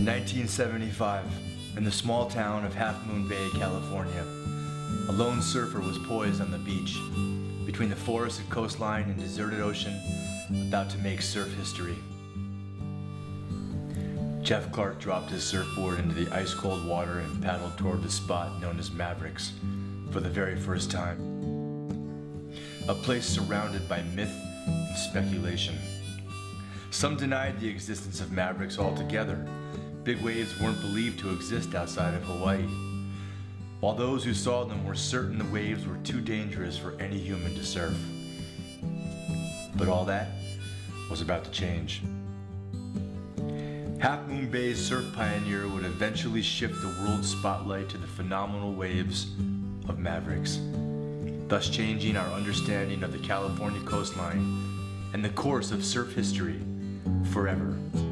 1975, in the small town of Half Moon Bay, California, a lone surfer was poised on the beach between the forested coastline and deserted ocean, about to make surf history. Jeff Clark dropped his surfboard into the ice-cold water and paddled toward the spot known as Mavericks for the very first time. A place surrounded by myth and speculation. Some denied the existence of Mavericks altogether. Big waves weren't believed to exist outside of Hawaii, while those who saw them were certain the waves were too dangerous for any human to surf. But all that was about to change. Half Moon Bay's surf pioneer would eventually shift the world's spotlight to the phenomenal waves of Mavericks, thus changing our understanding of the California coastline and the course of surf history forever.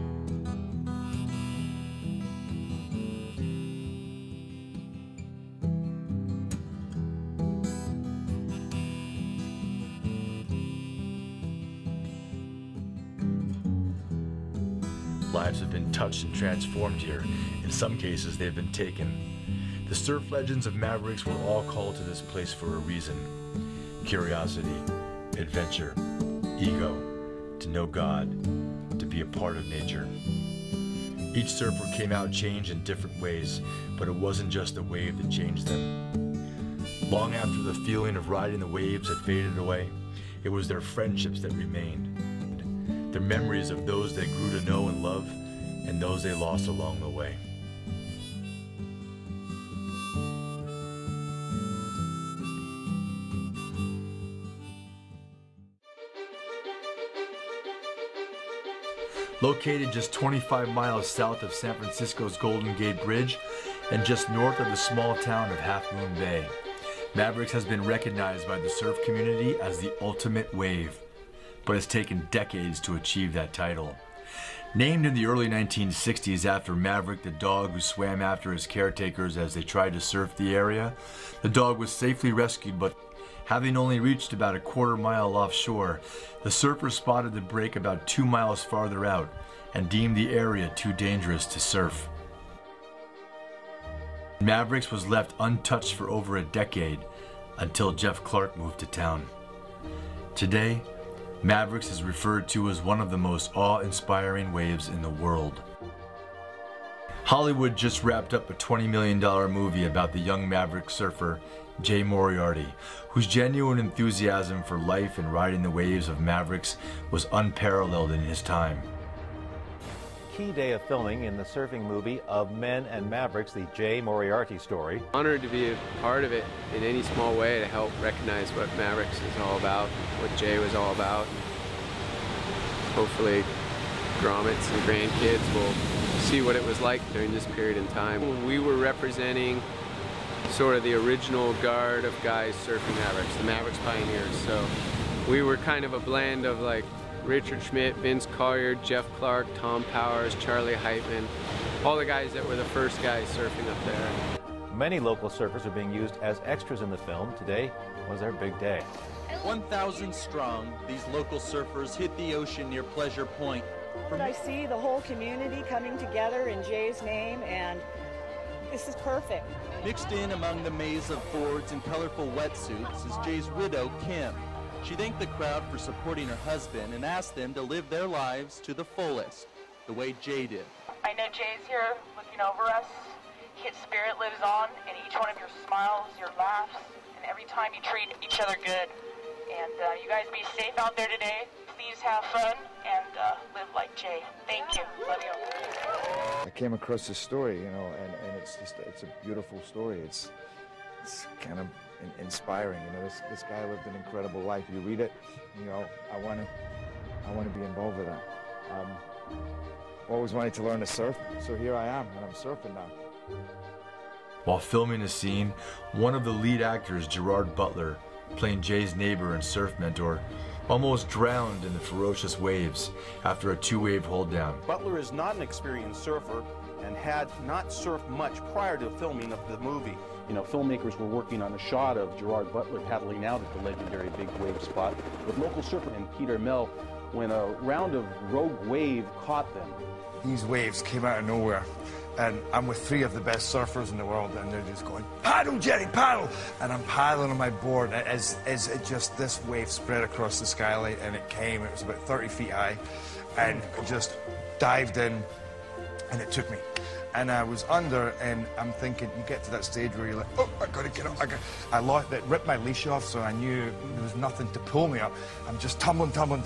Lives have been touched and transformed here. In some cases, they've been taken. The surf legends of Mavericks were all called to this place for a reason. Curiosity, adventure, ego, to know God, to be a part of nature. Each surfer came out changed in different ways, but it wasn't just the wave that changed them. Long after the feeling of riding the waves had faded away, it was their friendships that remained. Their memories of those they grew to know and love, and those they lost along the way. Located just 25 miles south of San Francisco's Golden Gate Bridge and just north of the small town of Half Moon Bay, Mavericks has been recognized by the surf community as the ultimate wave, but it's taken decades to achieve that title. Named in the early 1960s after Maverick, the dog who swam after his caretakers as they tried to surf the area, the dog was safely rescued, but having only reached about a quarter mile offshore, the surfer spotted the break about 2 miles farther out and deemed the area too dangerous to surf. Mavericks was left untouched for over a decade until Jeff Clark moved to town. Today, Mavericks is referred to as one of the most awe-inspiring waves in the world. Hollywood just wrapped up a $20 million movie about the young Maverick surfer, Jay Moriarty, whose genuine enthusiasm for life and riding the waves of Mavericks was unparalleled in his time. Key day of filming in the surfing movie Of Men and Mavericks, the Jay Moriarty story. Honored to be a part of it in any small way to help recognize what Mavericks is all about, what Jay was all about. Hopefully grommets and grandkids will see what it was like during this period in time. We were representing sort of the original guard of guys surfing Mavericks, the Mavericks pioneers. So we were kind of a blend of like Richard Schmidt, Vince Collier, Jeff Clark, Tom Powers, Charlie Heitman, all the guys that were the first guys surfing up there. Many local surfers are being used as extras in the film. Today was their big day. 1,000 strong, these local surfers hit the ocean near Pleasure Point. I see the whole community coming together in Jay's name, and this is perfect. Mixed in among the maze of boards and colorful wetsuits is Jay's widow, Kim. She thanked the crowd for supporting her husband and asked them to live their lives to the fullest, the way Jay did. I know Jay's here looking over us. His spirit lives on in each one of your smiles, your laughs, and every time you treat each other good. And you guys be safe out there today. Please have fun and live like Jay. Thank you. Love you. I came across this story, you know, and it's a beautiful story. It's kind of inspiring, you know. This guy lived an incredible life. You read it, you know, I want to be involved with that. Always wanted to learn to surf, so here I am, and I'm surfing now. While filming a scene, one of the lead actors, Gerard Butler, playing Jay's neighbor and surf mentor, almost drowned in the ferocious waves after a two-wave hold down. Butler is not an experienced surfer and had not surfed much prior to filming of the movie. You know, filmmakers were working on a shot of Gerard Butler paddling out at the legendary big wave spot with local surfer and Peter Mill when a round of rogue wave caught them. These waves came out of nowhere, and I'm with 3 of the best surfers in the world, and they're just going, paddle, Jerry, paddle! And I'm paddling on my board as it just, this wave spread across the skylight, and it came, it was about 30 feet high, and it just dived in, and it took me. And I was under, and I'm thinking, you get to that stage where you're like, oh, I gotta get up. I lost it, ripped my leash off, so I knew there was nothing to pull me up. I'm just tumbling, going.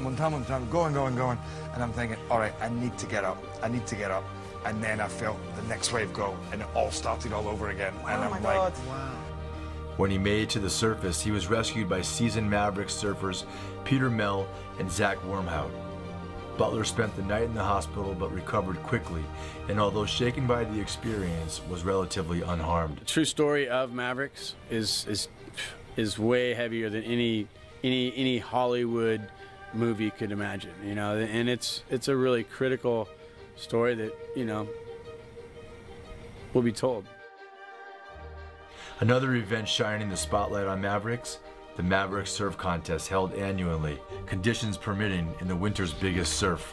And I'm thinking, all right, I need to get up. And then I felt the next wave go, and it all started all over again. And I'm like, wow. When he made it to the surface, he was rescued by seasoned Mavericks surfers Peter Mell and Zach Wormhout. Butler spent the night in the hospital but recovered quickly, and although shaken by the experience, was relatively unharmed. The true story of Mavericks is way heavier than any Hollywood movie could imagine, you know, and it's a really critical story that, you know, will be told. Another event shining the spotlight on Mavericks, the Mavericks Surf Contest held annually, conditions permitting, in the winter's biggest surf.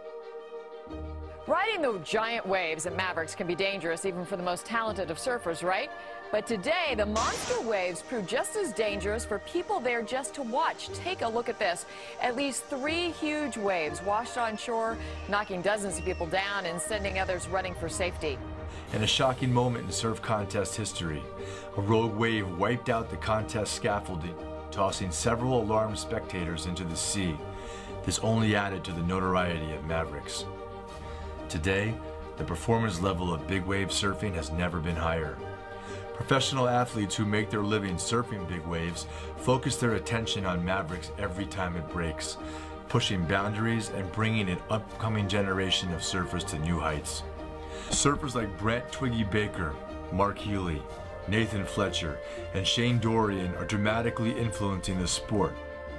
Riding the giant waves at Mavericks can be dangerous even for the most talented of surfers, right? But today, the monster waves prove just as dangerous for people there just to watch. Take a look at this. At least 3 huge waves washed on shore, knocking dozens of people down and sending others running for safety. And a shocking moment in surf contest history. A rogue wave wiped out the contest scaffolding, tossing several alarmed spectators into the sea. This only added to the notoriety of Mavericks. Today, the performance level of big wave surfing has never been higher. Professional athletes who make their living surfing big waves focus their attention on Mavericks every time it breaks, pushing boundaries and bringing an upcoming generation of surfers to new heights. Surfers like Brent Twiggy Baker, Mark Healy, Nathan Fletcher, and Shane Dorian are dramatically influencing the sport.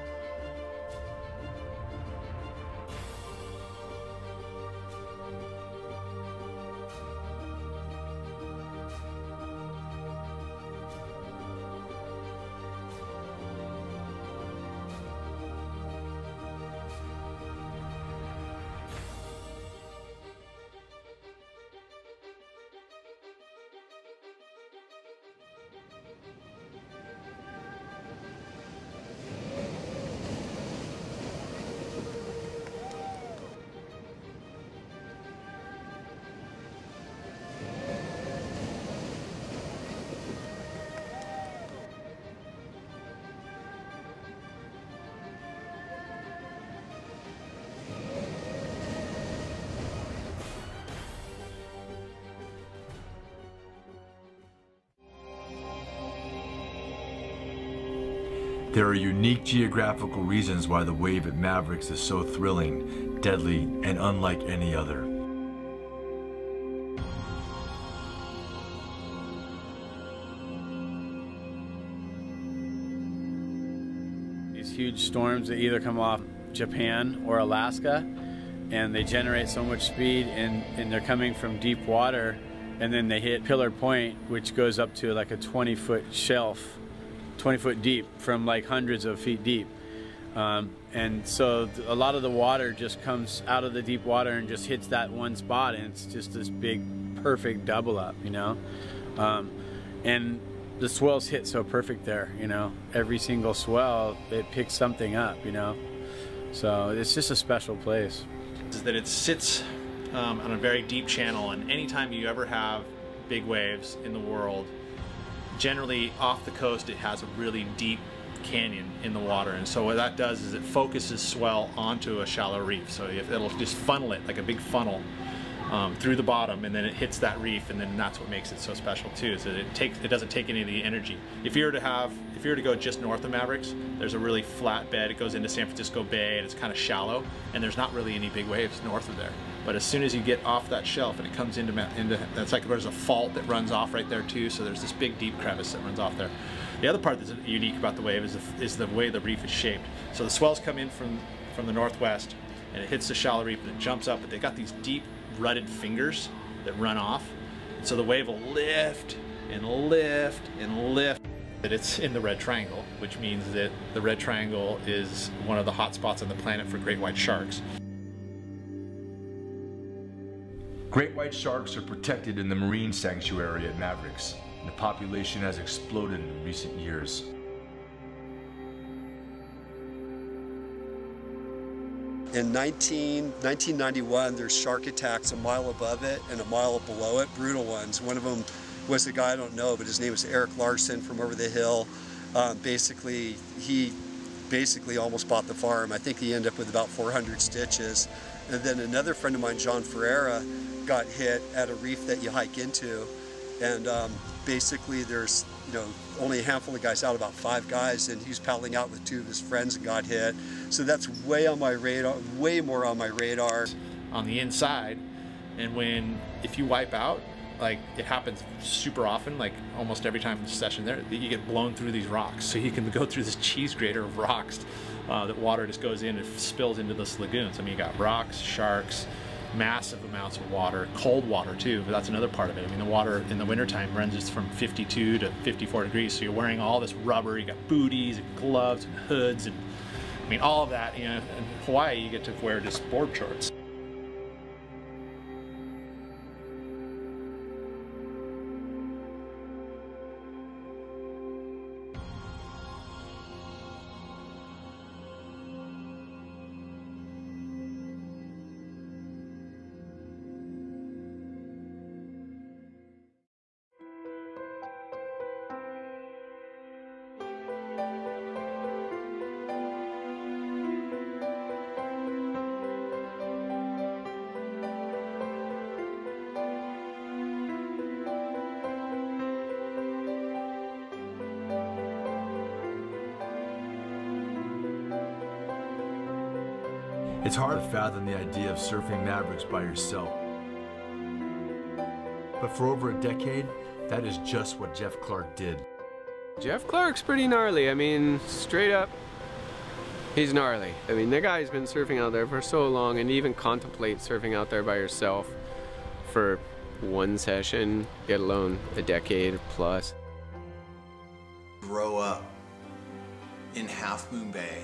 There are unique geographical reasons why the wave at Mavericks is so thrilling, deadly, and unlike any other. These huge storms that either come off Japan or Alaska, and they generate so much speed, and they're coming from deep water, and then they hit Pillar Point, which goes up to like a 20-foot shelf, 20-foot deep, from like hundreds of feet deep. And so a lot of the water just comes out of the deep water and just hits that one spot, and it's just this big, perfect double up, you know? And the swells hit so perfect there, you know? Every single swell, it picks something up, you know? So it's just a special place. Is that it sits on a very deep channel, and anytime you ever have big waves in the world, generally off the coast it has a really deep canyon in the water, and so what that does is it focuses swell onto a shallow reef, so it'll just funnel it like a big funnel through the bottom, and then it hits that reef, and then that's what makes it so special too, is that it doesn't take any of the energy. If you were to go just north of Mavericks, there's a really flat bed. It goes into San Francisco Bay, and it's kind of shallow, and there's not really any big waves north of there. But as soon as you get off that shelf and it comes into that's like there's a fault that runs off right there too, so there's this big deep crevice that runs off there. The other part that's unique about the wave is the way the reef is shaped. So the swells come in from the northwest, and it hits the shallow reef, and it jumps up, but they got these deep rutted fingers that run off, and so the wave will lift and lift and lift. It's in the Red Triangle, which means that the Red Triangle is one of the hot spots on the planet for great white sharks. Great white sharks are protected in the marine sanctuary at Mavericks. The population has exploded in recent years. In 1991, there's shark attacks a mile above it and a mile below it, brutal ones. One of them was a guy I don't know, but his name was Eric Larson from over the hill. He basically almost bought the farm. I think he ended up with about 400 stitches. And then another friend of mine, John Ferreira, got hit at a reef that you hike into. And basically there's, only a handful of guys out, about 5 guys, and he's paddling out with 2 of his friends and got hit. So that's way on my radar, way more on my radar. On the inside, and if you wipe out, like it happens super often, like almost every time the session there, you get blown through these rocks. So you can go through this cheese grater of rocks that water just goes in and spills into this lagoons. I mean, you got rocks, sharks, massive amounts of water, cold water too, but that's another part of it. I mean, the water in the wintertime ranges from 52 to 54 degrees, so you're wearing all this rubber, you got booties and gloves and hoods, and I mean, all of that, in Hawaii you get to wear just board shorts. It's hard to fathom the idea of surfing Mavericks by yourself. But for over a decade, that is just what Jeff Clark did. Jeff Clark's pretty gnarly. I mean, straight up, he's gnarly. I mean, the guy's been surfing out there for so long, and even contemplate surfing out there by yourself for one session, let alone a decade plus. Grow up in Half Moon Bay,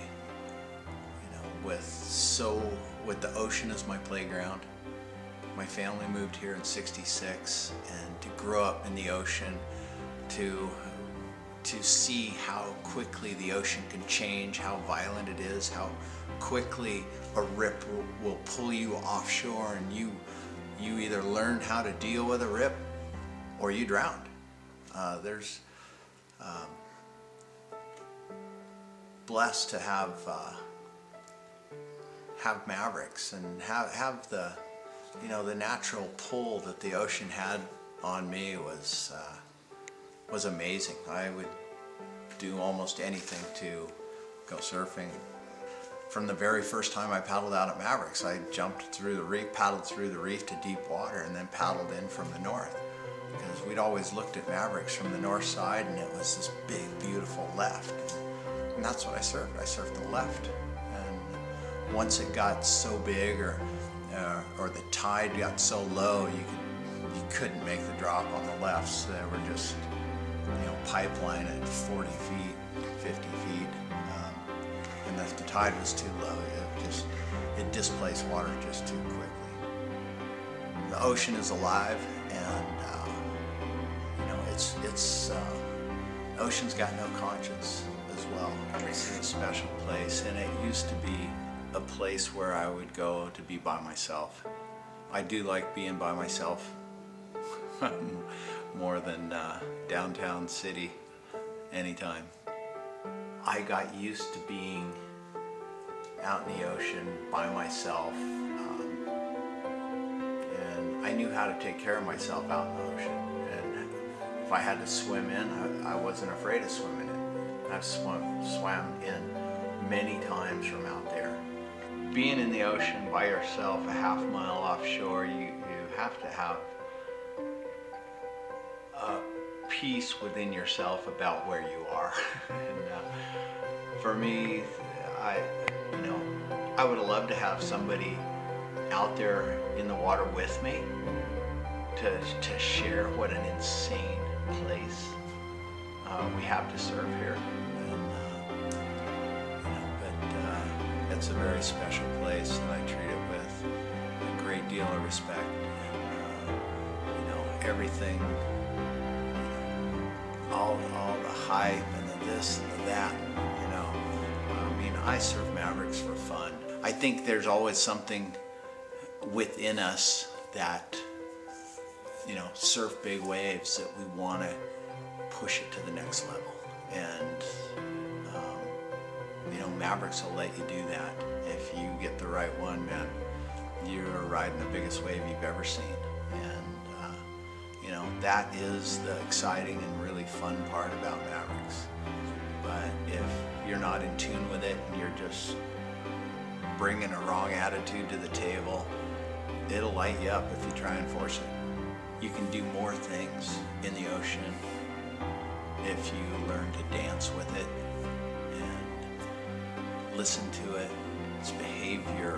with the ocean as my playground. My family moved here in '66, and to grow up in the ocean, to see how quickly the ocean can change, how violent it is, how quickly a rip will pull you offshore, and you either learn how to deal with a rip or you drowned. There's blessed to have Mavericks and have the the natural pull that the ocean had on me was amazing. I would do almost anything to go surfing. From the very first time I paddled out at Mavericks, I jumped through the reef, paddled through the reef to deep water, and then paddled in from the north, because we'd always looked at Mavericks from the north side, and it was this big, beautiful left, and that's what I surfed. I surfed the left. Once it got so big, or the tide got so low, you couldn't make the drop on the left. So they were just pipeline at 40 feet, 50 feet, and if the tide was too low, it displaced water just too quickly. The ocean is alive, and ocean's got no conscience as well. It's a special place, and it used to be a place where I would go to be by myself. I do like being by myself more than downtown city anytime. I got used to being out in the ocean by myself, and I knew how to take care of myself out in the ocean. And if I had to swim in, I wasn't afraid of swimming in. I've swam in many times from out there. Being in the ocean by yourself, a half-mile offshore, you have to have a peace within yourself about where you are. And for me, I would have loved to have somebody out there in the water with me to share what an insane place we have to surf here. But it's a very special place, and I treat it with a great deal of respect. And everything, all the hype and the this and the that. I surf Mavericks for fun. I think there's always something within us that, surf big waves, that we want to push it to the next level. And, Mavericks will let you do that. If you get the right one, man, you're riding the biggest wave you've ever seen. And, that is the exciting and really fun part about Mavericks. But if you're not in tune with it and you're just bringing a wrong attitude to the table, it'll light you up if you try and force it. You can do more things in the ocean if you learn to dance with it and listen to it, its behavior,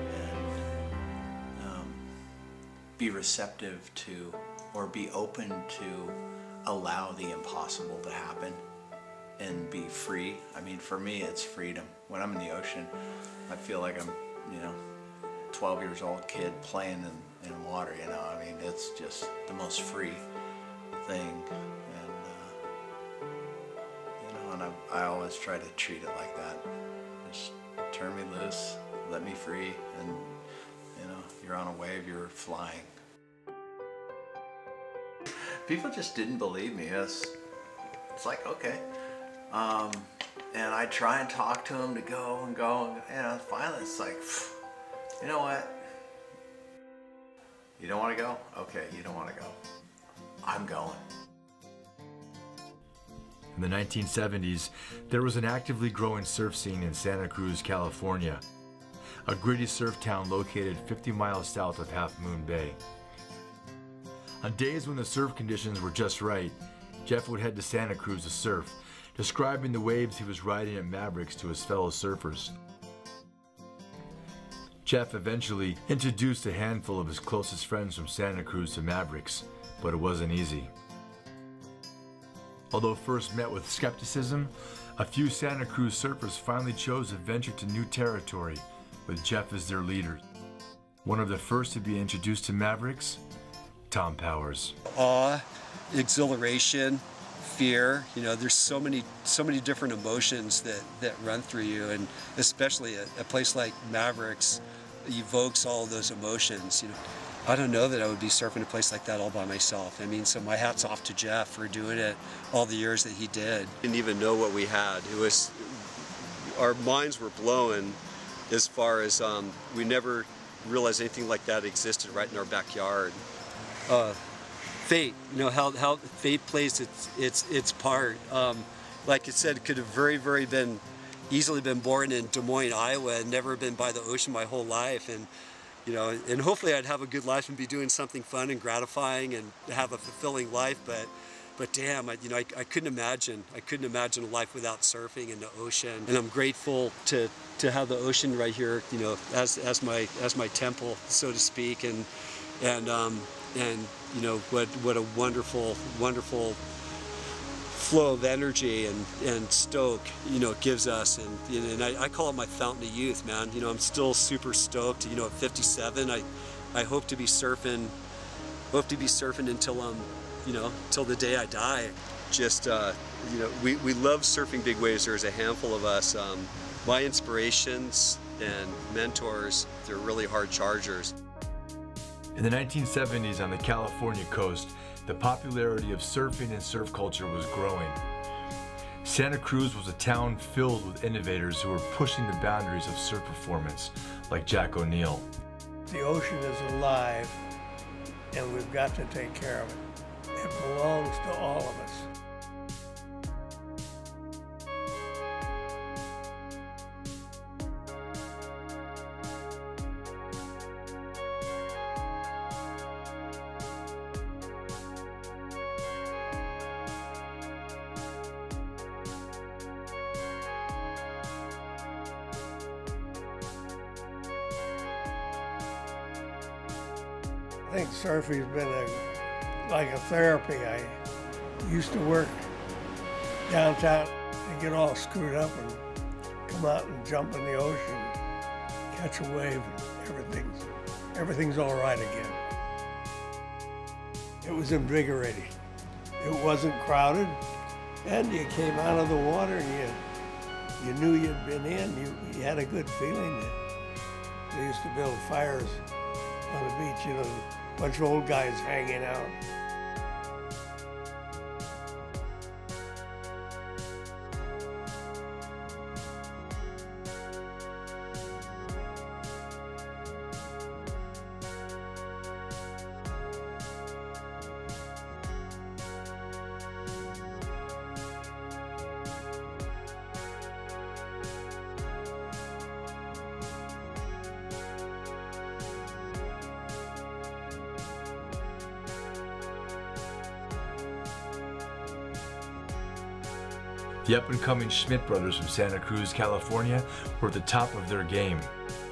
and be receptive to, or be open to allow the impossible to happen and be free. I mean, for me, it's freedom. When I'm in the ocean, I feel like I'm, 12 years old kid playing in water, I mean, it's just the most free thing. And, and I always try to treat it like that. Just turn me loose, let me free, and, you're on a wave, you're flying. People just didn't believe me. It's like, okay. And I try and talk to them to go and go, and finally it's like, you know what? You don't want to go? Okay, you don't want to go. I'm going. In the 1970s, there was an actively growing surf scene in Santa Cruz, California, a gritty surf town located 50 miles south of Half Moon Bay. On days when the surf conditions were just right, Jeff would head to Santa Cruz to surf, describing the waves he was riding at Mavericks to his fellow surfers. Jeff eventually introduced a handful of his closest friends from Santa Cruz to Mavericks, but it wasn't easy. Although first met with skepticism, a few Santa Cruz surfers finally chose to venture to new territory, with Jeff as their leader. One of the first to be introduced to Mavericks, Tom Powers. Awe, exhilaration, fear, there's so many different emotions that run through you, and especially a place like Mavericks evokes all of those emotions. I don't know that I would be surfing a place like that all by myself. I mean, so my hat's off to Jeff for doing it all the years that he did. Didn't even know what we had. It was, our minds were blown as far as we never realized anything like that existed right in our backyard. Fate, how fate plays its part. Like I said, it could have very easily been born in Des Moines, Iowa, and never been by the ocean my whole life, and and hopefully I'd have a good life and be doing something fun and gratifying and have a fulfilling life. But damn, I couldn't imagine a life without surfing and the ocean. And I'm grateful to have the ocean right here, as my temple, so to speak, and what a wonderful flow of energy and stoke gives us, and I call it my fountain of youth, man. I'm still super stoked. At 57, I hope to be surfing until I'm till the day I die. Just we love surfing big waves. There's a handful of us. My inspirations and mentors, they're really hard chargers. In the 1970s on the California coast, the popularity of surfing and surf culture was growing. Santa Cruz was a town filled with innovators who were pushing the boundaries of surf performance, like Jack O'Neill. The ocean is alive, and we've got to take care of it. It belongs to all of us. I think surfing's been like a therapy. I used to work downtown, they get all screwed up and come out and jump in the ocean, catch a wave, and everything's all right again. It was invigorating. It wasn't crowded, and you came out of the water and you knew you'd been in. You had a good feeling. They used to build fires on the beach, you know, a bunch of old guys hanging out. The up-and-coming Schmidt brothers from Santa Cruz, California were at the top of their game.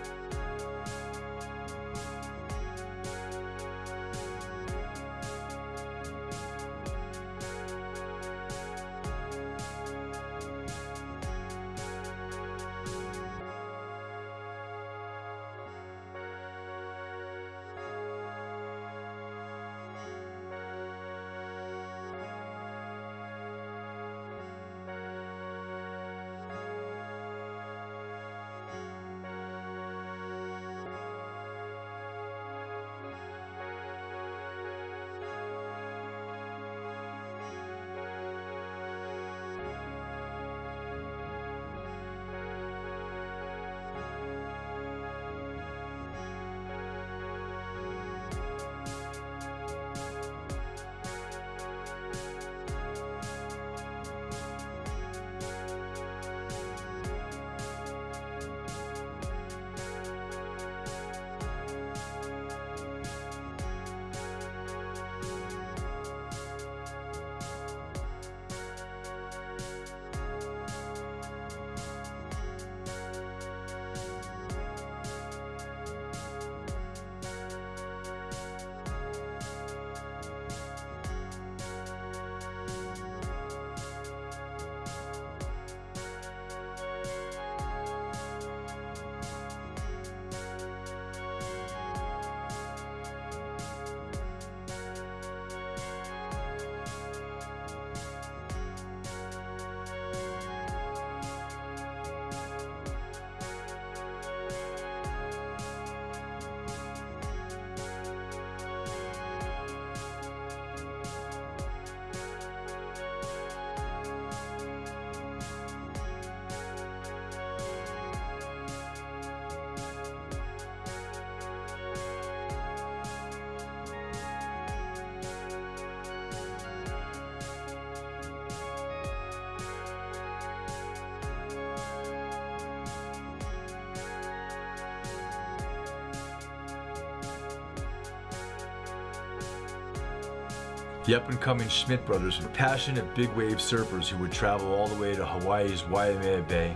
The up-and-coming Schmidt brothers were passionate big-wave surfers who would travel all the way to Hawaii's Waimea Bay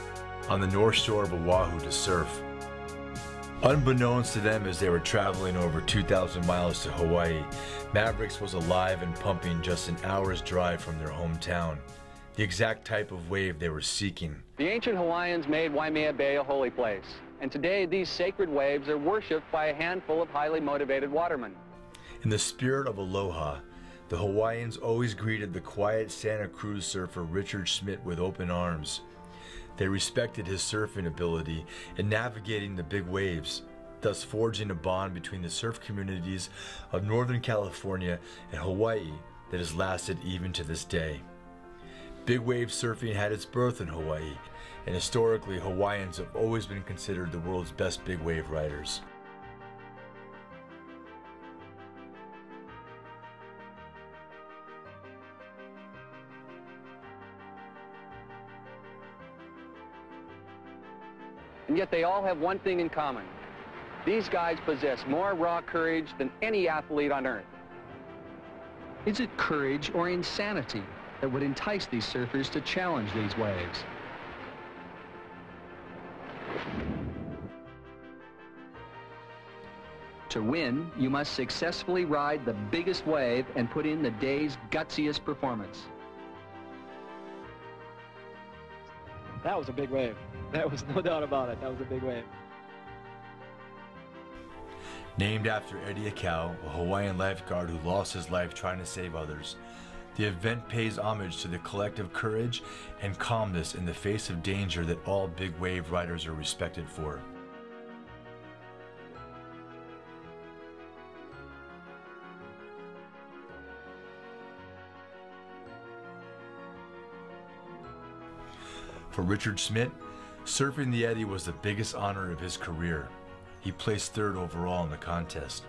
on the north shore of Oahu to surf. Unbeknownst to them as they were traveling over 2,000 miles to Hawaii, Mavericks was alive and pumping just an hour's drive from their hometown, the exact type of wave they were seeking. The ancient Hawaiians made Waimea Bay a holy place, and today these sacred waves are worshipped by a handful of highly motivated watermen. In the spirit of aloha, the Hawaiians always greeted the quiet Santa Cruz surfer Richard Schmidt with open arms. They respected his surfing ability in navigating the big waves, thus forging a bond between the surf communities of Northern California and Hawaii that has lasted even to this day. Big wave surfing had its birth in Hawaii, and historically Hawaiians have always been considered the world's best big wave riders. And yet they all have one thing in common. These guys possess more raw courage than any athlete on earth. Is it courage or insanity that would entice these surfers to challenge these waves? To win, you must successfully ride the biggest wave and put in the day's gutsiest performance. That was a big wave. That was no doubt about it. That was a big wave. Named after Eddie Aikau, a Hawaiian lifeguard who lost his life trying to save others, the event pays homage to the collective courage and calmness in the face of danger that all big wave riders are respected for. For Richard Schmidt, surfing the Eddy was the biggest honor of his career. He placed third overall in the contest.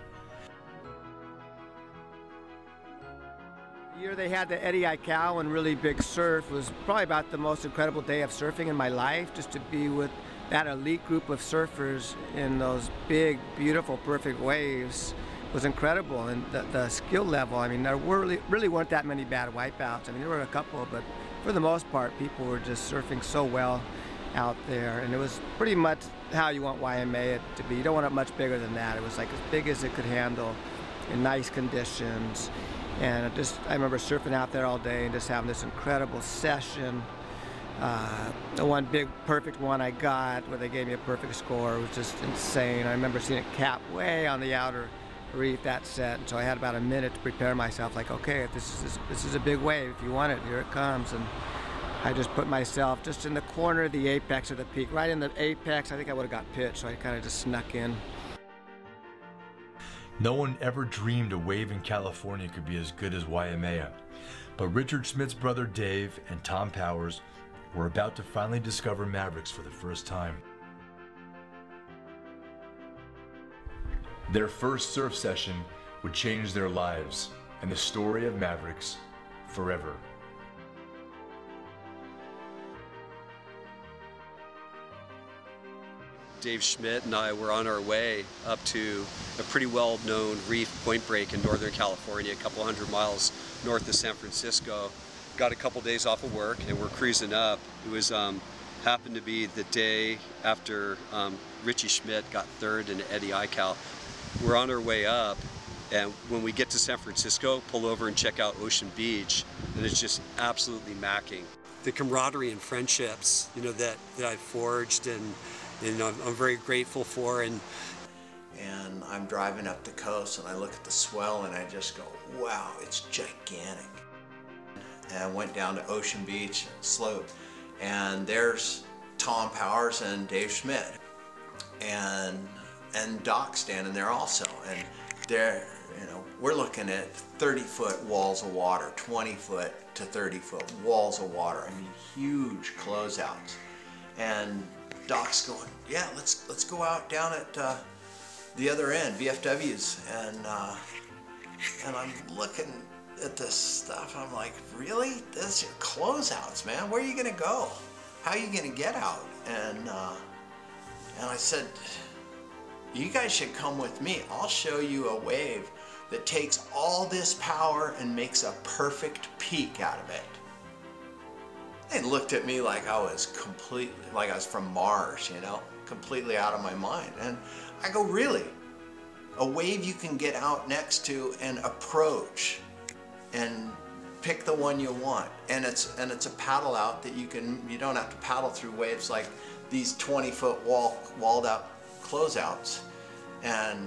The year they had the Eddie Aikau and really big surf was probably about the most incredible day of surfing in my life. Just to be with that elite group of surfers in those big, beautiful, perfect waves was incredible. And the skill level, I mean, there really weren't that many bad wipeouts. I mean, there were a couple, but for the most part, people were just surfing so well out there. And it was pretty much how you want YMA to be. You don't want it much bigger than that. It was like as big as it could handle in nice conditions. And I remember surfing out there all day and just having this incredible session. The one big perfect one I got where they gave me a perfect score was just insane. I remember seeing it cap way on the outer reef that set, and so I had about a minute to prepare myself, like, okay, this is a big wave. If you want it, here it comes. And I just put myself just in the corner of the apex of the peak, right in the apex. I think I would have got pitched, so I kind of just snuck in. No one ever dreamed a wave in California could be as good as Waimea, but Richard Schmidt's brother Dave and Tom Powers were about to finally discover Mavericks for the first time. Their first surf session would change their lives and the story of Mavericks forever. Dave Schmidt and I were on our way up to a pretty well-known reef, Point Break, in Northern California, a couple hundred miles north of San Francisco. Got a couple days off of work and we're cruising up. It was happened to be the day after Richie Schmidt got third in Eddie Aikau. We're on our way up, and when we get to San Francisco, pull over and check out Ocean Beach, and it's just absolutely macking. The camaraderie and friendships, you know, that I've forged and I'm very grateful for. And I'm driving up the coast and I look at the swell and I just go, wow, it's gigantic. And I went down to Ocean Beach slope, and there's Tom Powers and Dave Schmidt, and Doc standing there also. And they're, you know, we're looking at 30-foot walls of water, 20-foot to 30-foot walls of water. I mean, huge closeouts. And Doc's going, yeah, let's go out down at the other end, VFW's, and I'm looking at this stuff. I'm like, really? This is your closeouts, man. Where are you gonna go? How are you gonna get out? And I said, you guys should come with me. I'll show you a wave that takes all this power and makes a perfect peak out of it. They looked at me like I was completely, like I was from Mars, you know, completely out of my mind. And I go, really? A wave you can get out next to and approach and pick the one you want. And it's a paddle out that you don't have to paddle through waves like these 20-foot walled up closeouts. And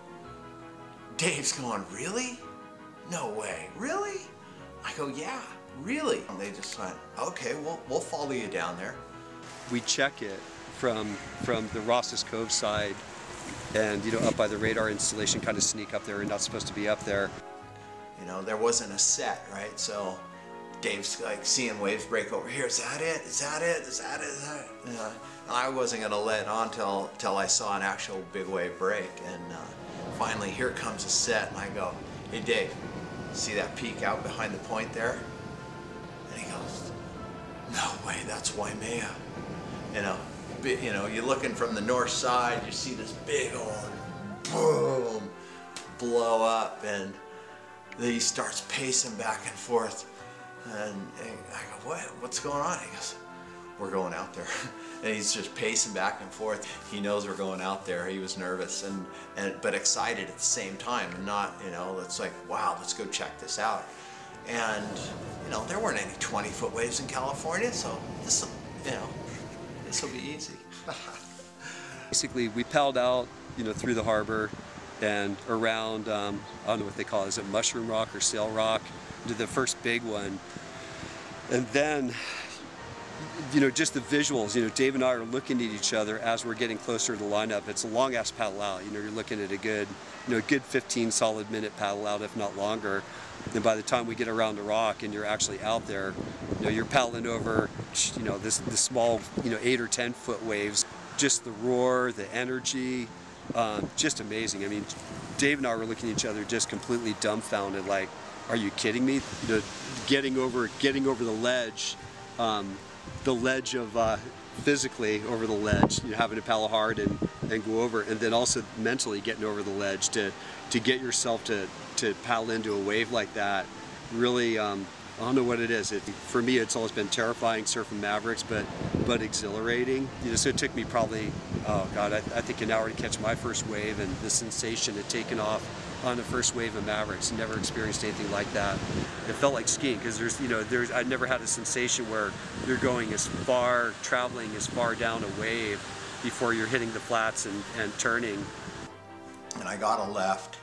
Dave's going, really? No way, really? I go, yeah, really? And they just went, okay, we'll follow you down there. We check it from the Ross's Cove side, and you know, up by the radar installation, kind of sneak up there. We're not supposed to be up there. You know, there wasn't a set, right? So Dave's like seeing waves break over here. Is that it? Is that it? Is that it? Is that it? You know, I wasn't gonna let on till I saw an actual big wave break. And finally, here comes a set, and I go, hey Dave, see that peak out behind the point there? And he goes, no way, that's Waimea. You know, you're looking from the north side, you see this big old boom blow up, and then he starts pacing back and forth. And I go, what's going on? He goes, we're going out there. And he's just pacing back and forth. He knows we're going out there. He was nervous but excited at the same time, and not, you know, it's like, wow, let's go check this out. And, you know, there weren't any 20-foot waves in California, so this you know, this will be easy. Basically, we paddled out, you know, through the harbor and around, I don't know what they call it, is it Mushroom Rock or Sail Rock, to the first big one. And then, you know, just the visuals, you know, Dave and I are looking at each other as we're getting closer to the lineup. It's a long ass paddle out, you know, you're looking at a good, you know, a good 15 solid minute paddle out, if not longer. And by the time we get around the rock and you're actually out there, you know, you're paddling over, you know, the small, you know, 8 or 10 foot waves. Just the roar, the energy, just amazing. I mean, Dave and I were looking at each other just completely dumbfounded, like, are you kidding me? You know, getting over the ledge of physically over the ledge, you know, having to paddle hard and go over, and then also mentally getting over the ledge to get yourself to paddle into a wave like that. Really, I don't know what it is. For me, it's always been terrifying surfing Mavericks, but exhilarating. You know, so it took me probably, oh God, I think an hour to catch my first wave, and the sensation of taking off on the first wave of Mavericks. Never experienced anything like that. It felt like skiing, because I never had a sensation where you're going as far, traveling as far down a wave before you're hitting the flats and turning. And I got a left,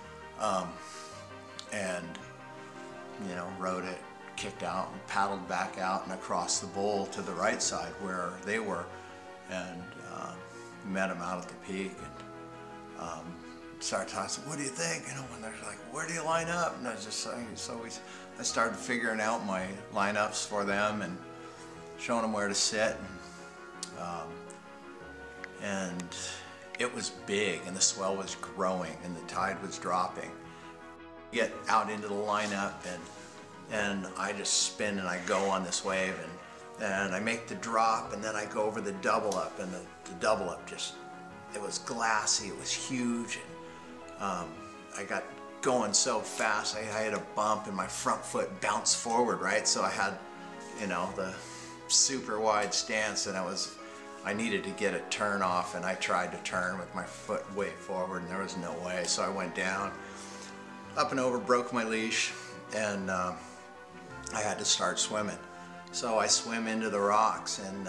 and you know, rode it, kicked out, and paddled back out and across the bowl to the right side where they were, and met them out at the peak, and started talking. What do you think? You know, when they're like, where do you line up? And I was just saying, I started figuring out my lineups for them and showing them where to sit, and it was big, and the swell was growing, and the tide was dropping. Get out into the lineup, and I just spin and I go on this wave, and I make the drop, and then I go over the double up, and the double up just, it was glassy, it was huge, and I got going so fast, I had a bump and my front foot bounced forward, right? So I had, you know, the super wide stance, and I needed to get a turn off, and I tried to turn with my foot way forward, and there was no way, so I went down, up and over, broke my leash, and I had to start swimming. So I swim into the rocks and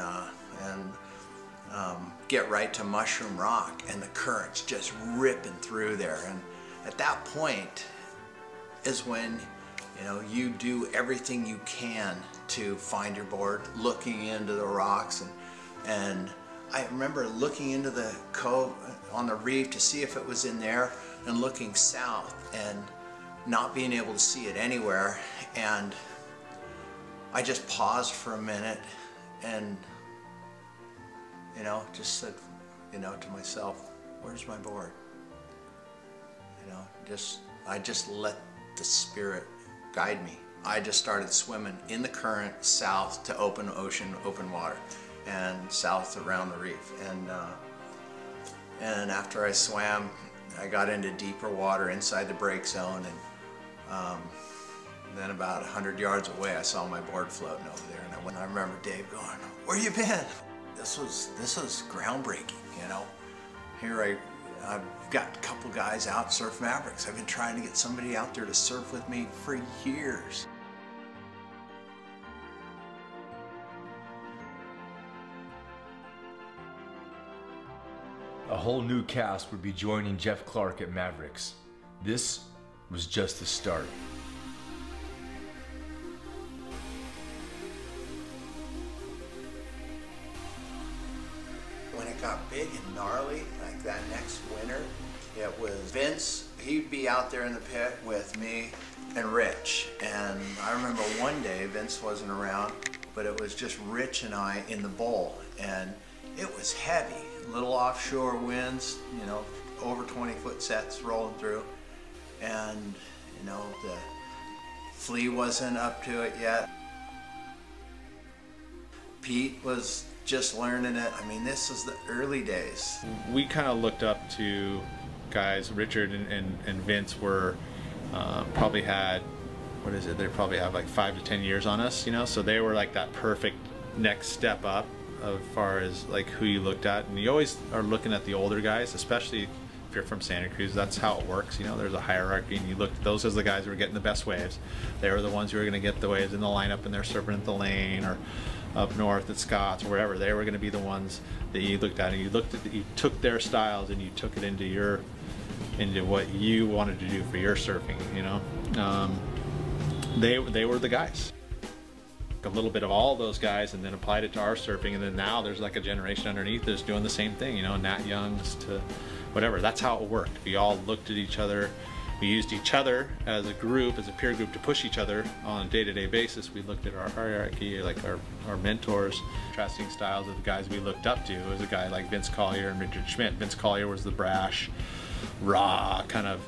get right to Mushroom Rock, and the current's just ripping through there. And at that point is when, you know, you do everything you can to find your board, looking into the rocks, and I remember looking into the cove on the reef to see if it was in there, and looking south and not being able to see it anywhere, and I just paused for a minute and, you know, just said, you know, to myself, where's my board? You know, I just let the spirit guide me. I just started swimming in the current south to open ocean, open water, and south around the reef, and after I swam, I got into deeper water inside the break zone, and then about 100 yards away, I saw my board floating over there, and I remember Dave going, "Where you been?" This was groundbreaking, you know. Here I've got a couple guys out surf Mavericks. I've been trying to get somebody out there to surf with me for years. A whole new cast would be joining Jeff Clark at Mavericks. This was just the start. When it got big and gnarly, like that next winter, it was Vince. He'd be out there in the pit with me and Rich. And I remember one day, Vince wasn't around, but it was just Rich and I in the bowl. And it was heavy. Little offshore winds, you know, over 20-foot sets rolling through. And, you know, the Flea wasn't up to it yet. Pete was just learning it. I mean, this was the early days. We kind of looked up to guys. Richard and Vince were probably had, what is it? They probably have like 5 to 10 years on us, you know. So they were like that perfect next step up as far as like who you looked at, and you always are looking at the older guys, especially if you're from Santa Cruz, that's how it works. You know, there's a hierarchy, and you look at those as the guys who are getting the best waves. They were the ones who were going to get the waves in the lineup, and they're surfing at the lane or up north at Scott's or wherever. They were going to be the ones that you looked at, and you took their styles and you took it into what you wanted to do for your surfing. You know, they were the guys. A little bit of all those guys, and then applied it to our surfing, and then now there's like a generation underneath that's doing the same thing. You know, Nat Young's to whatever. That's how it worked. We all looked at each other. We used each other as a group, as a peer group, to push each other on a day-to-day basis. We looked at our hierarchy, like our mentors, contrasting styles of the guys we looked up to. It was a guy like Vince Collier and Richard Schmidt. Vince Collier was the brash, raw kind of,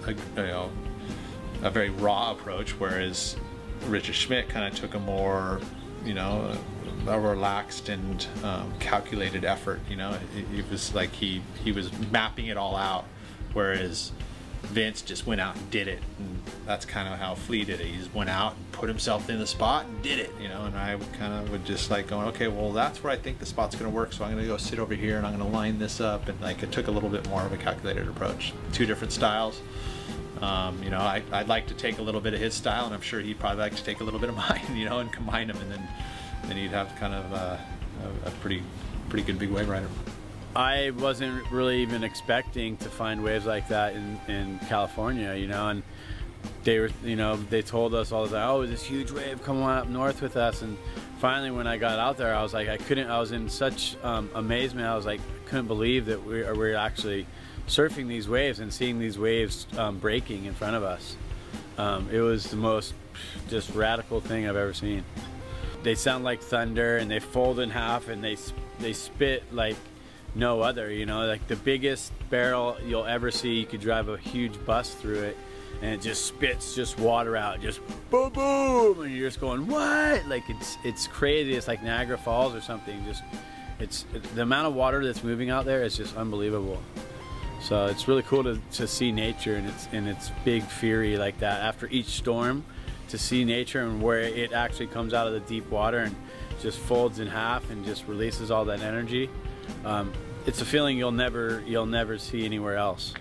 a very raw approach, whereas Richard Schmidt kind of took a more, a relaxed and calculated effort. You know, it was like he was mapping it all out, whereas Vince just went out and did it, and that's kind of how Flea did it. He just went out and put himself in the spot and did it, you know. And I kind of would just like going, okay, well, that's where I think the spot's going to work, so I'm going to go sit over here and I'm going to line this up, and like it took a little bit more of a calculated approach. Two different styles. You know, I'd like to take a little bit of his style, and I'm sure he'd probably like to take a little bit of mine, you know, and combine them, and then he'd have kind of a pretty good big wave rider. I wasn't really even expecting to find waves like that in California, you know, and they were, you know, they told us all the time, oh, this huge wave coming up north with us, and finally when I got out there, I was like, I was in such amazement. I was like, I couldn't believe that we're actually surfing these waves and seeing these waves breaking in front of us. It was the most just radical thing I've ever seen. They sound like thunder, and they fold in half, and they spit like no other, you know, like the biggest barrel you'll ever see. You could drive a huge bus through it, and it just spits just water out, just boom boom, and you're just going, what? Like it's crazy. It's like Niagara Falls or something. Just it's the amount of water that's moving out there is just unbelievable. So it's really cool to see nature in its big fury like that after each storm, to see nature and where it actually comes out of the deep water and just folds in half and just releases all that energy. It's a feeling you'll never see anywhere else.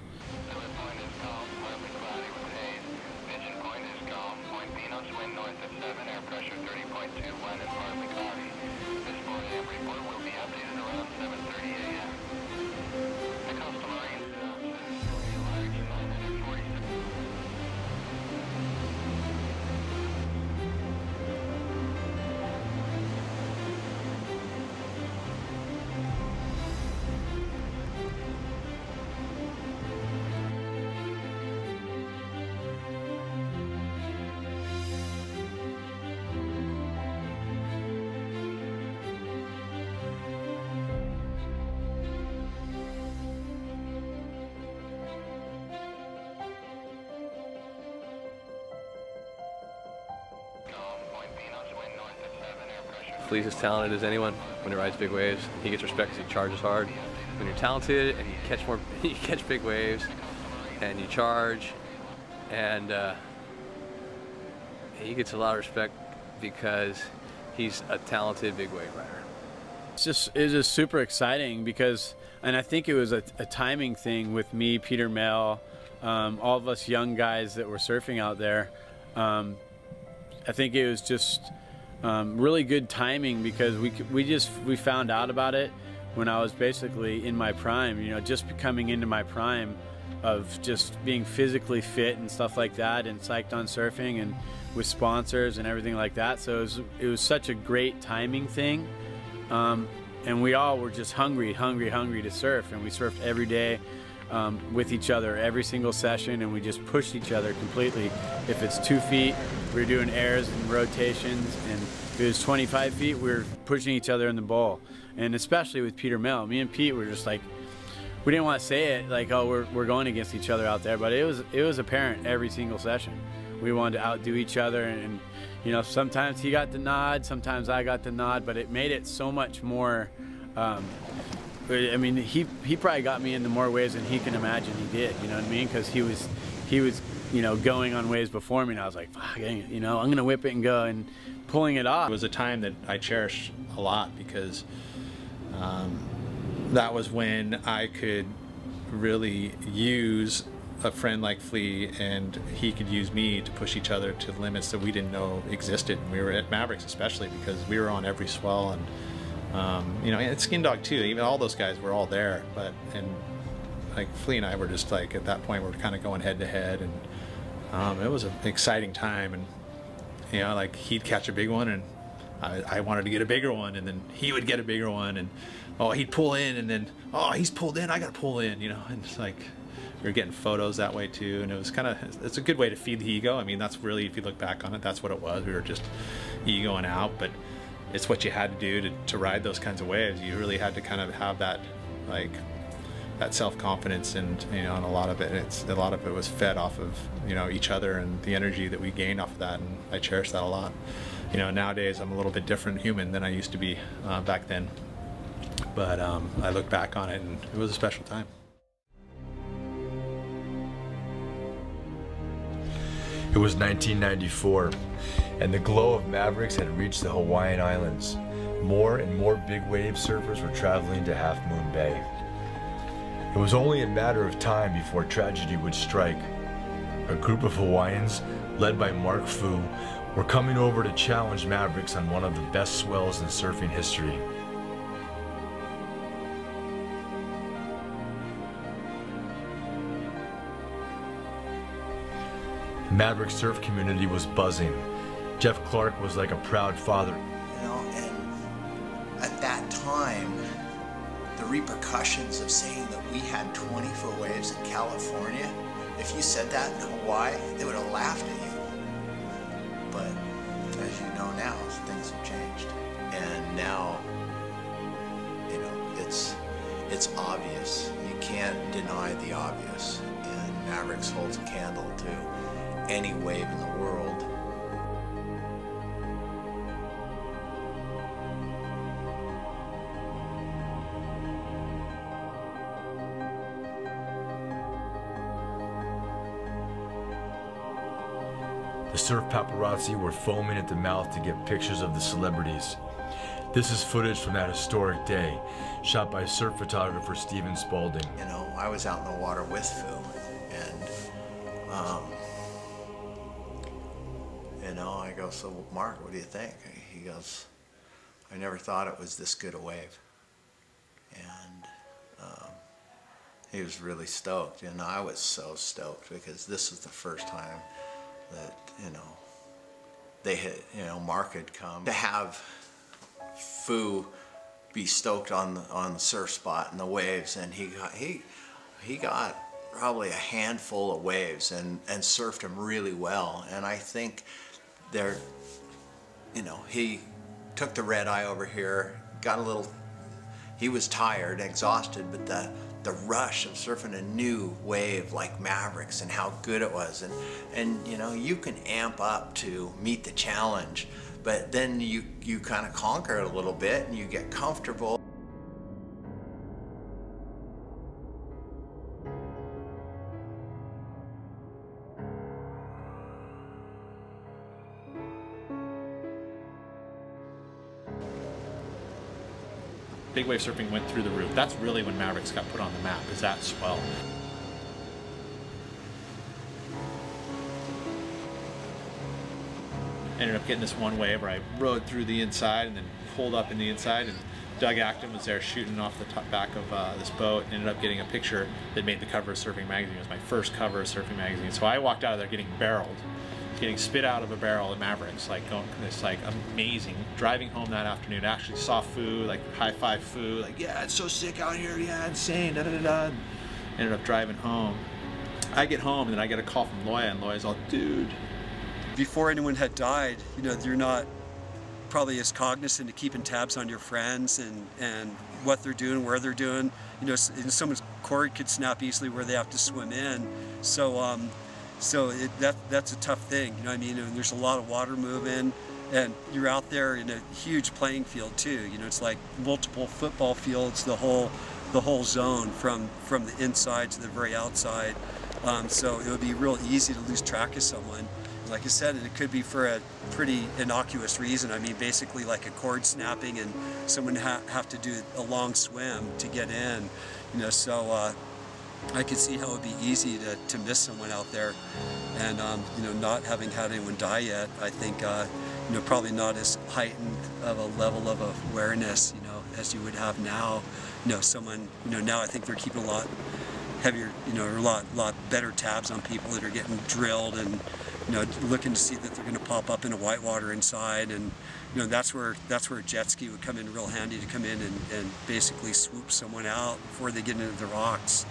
Flea's as talented as anyone when he rides big waves. He gets respect because he charges hard. When you're talented and you catch big waves and you charge, and he gets a lot of respect because he's a talented big wave rider. It was just super exciting because, and I think it was a timing thing with me, Peter Mel, all of us young guys that were surfing out there. I think it was just really good timing because we found out about it when I was basically in my prime, you know, just coming into my prime of just being physically fit and stuff like that, and psyched on surfing and with sponsors and everything like that. So it was such a great timing thing, and we all were just hungry to surf, and we surfed every day with each other every single session, and we just pushed each other completely. If it's 2 feet, we were doing airs and rotations, and if it was 25 feet, we were pushing each other in the bowl. And especially with Peter Mel, me and Pete were just like, we didn't want to say it like, oh, we're going against each other out there, but it was apparent every single session. We wanted to outdo each other, and you know, sometimes he got the nod, sometimes I got the nod, but it made it so much more. I mean, he probably got me into more waves than he can imagine he did, you know what I mean? Because he was, you know, going on waves before me, and I was like, fuck, you know, I'm gonna whip it and go, and pulling it off. It was a time that I cherish a lot because that was when I could really use a friend like Flea, and he could use me to push each other to limits that we didn't know existed. And we were at Mavericks especially because we were on every swell, and you know, and Skin Dog too. Even all those guys were all there, and like Flea and I were just like at that point we were kind of going head to head, and it was an exciting time. And you know, like he'd catch a big one, and I wanted to get a bigger one, and then he would get a bigger one, and oh, he'd pull in, and then oh, he's pulled in, I gotta pull in, you know. And it's like we were getting photos that way too, and it was kind of, it's a good way to feed the ego. I mean, that's really, if you look back on it, that's what it was. We were just egoing out, but it's what you had to do to ride those kinds of waves. You really had to kind of have that, like, that self-confidence, and you know, and a lot of it was fed off of, you know, each other and the energy that we gained off of that, and I cherish that a lot. You know, nowadays I'm a little bit different human than I used to be back then, but I look back on it and it was a special time. It was 1994, and the glow of Mavericks had reached the Hawaiian Islands. More and more big wave surfers were traveling to Half Moon Bay. It was only a matter of time before tragedy would strike. A group of Hawaiians, led by Mark Fu, were coming over to challenge Mavericks on one of the best swells in surfing history. The Maverick surf community was buzzing. Jeff Clark was like a proud father. You know, and at that time, the repercussions of saying that we had 20-foot waves in California, if you said that in Hawaii, they would have laughed at you. But as you know now, things have changed. And now, you know, it's obvious. You can't deny the obvious. And Mavericks holds a candle to any wave in the world. The surf paparazzi were foaming at the mouth to get pictures of the celebrities. This is footage from that historic day, shot by surf photographer Stephen Spaulding. You know, I was out in the water with Fu, and you know, I go, so Mark, what do you think? He goes, I never thought it was this good a wave. And he was really stoked, and I was so stoked because this was the first time that, you know, they had, you know, Mark had come. To have Fu be stoked on the surf spot and the waves, and he got probably a handful of waves and surfed them really well. And I think there, you know, he took the red eye over here, got a little, he was tired, exhausted, but the rush of surfing a new wave like Mavericks and how good it was, and you know, you can amp up to meet the challenge, but then you kind of conquer it a little bit and you get comfortable. Big wave surfing went through the roof. That's really when Mavericks got put on the map, is that swell. Ended up getting this one wave where I rode through the inside and then pulled up in the inside, and Doug Acton was there shooting off the back of this boat, and ended up getting a picture that made the cover of Surfing Magazine. It was my first cover of Surfing Magazine. So I walked out of there getting barreled, getting spit out of a barrel at Mavericks, like going, it's like amazing. Driving home that afternoon, actually saw Fu, like high-five Fu, like, yeah, it's so sick out here, yeah, insane, da-da-da-da. Ended up driving home. I get home, and then I get a call from Loya, and Loya's all, dude. Before anyone had died, you know, you're not probably as cognizant of keeping tabs on your friends and what they're doing, where they're doing. You know, someone's cord could snap easily where they have to swim in. So, that's a tough thing, you know what I mean? And there's a lot of water moving, and you're out there in a huge playing field too. You know, it's like multiple football fields, the whole zone from the inside to the very outside. So it would be real easy to lose track of someone. Like I said, and it could be for a pretty innocuous reason. I mean, basically like a cord snapping and someone have to do a long swim to get in. You know, so I could see how it would be easy to miss someone out there. And, you know, not having had anyone die yet, I think, you know, probably not as heightened of a level of awareness, you know, as you would have now. You know, someone, you know, now I think they're keeping a lot heavier, you know, a lot better tabs on people that are getting drilled and, you know, looking to see that they're going to pop up in a whitewater inside. And, you know, that's where a jet ski would come in real handy, to come in and basically swoop someone out before they get into the rocks.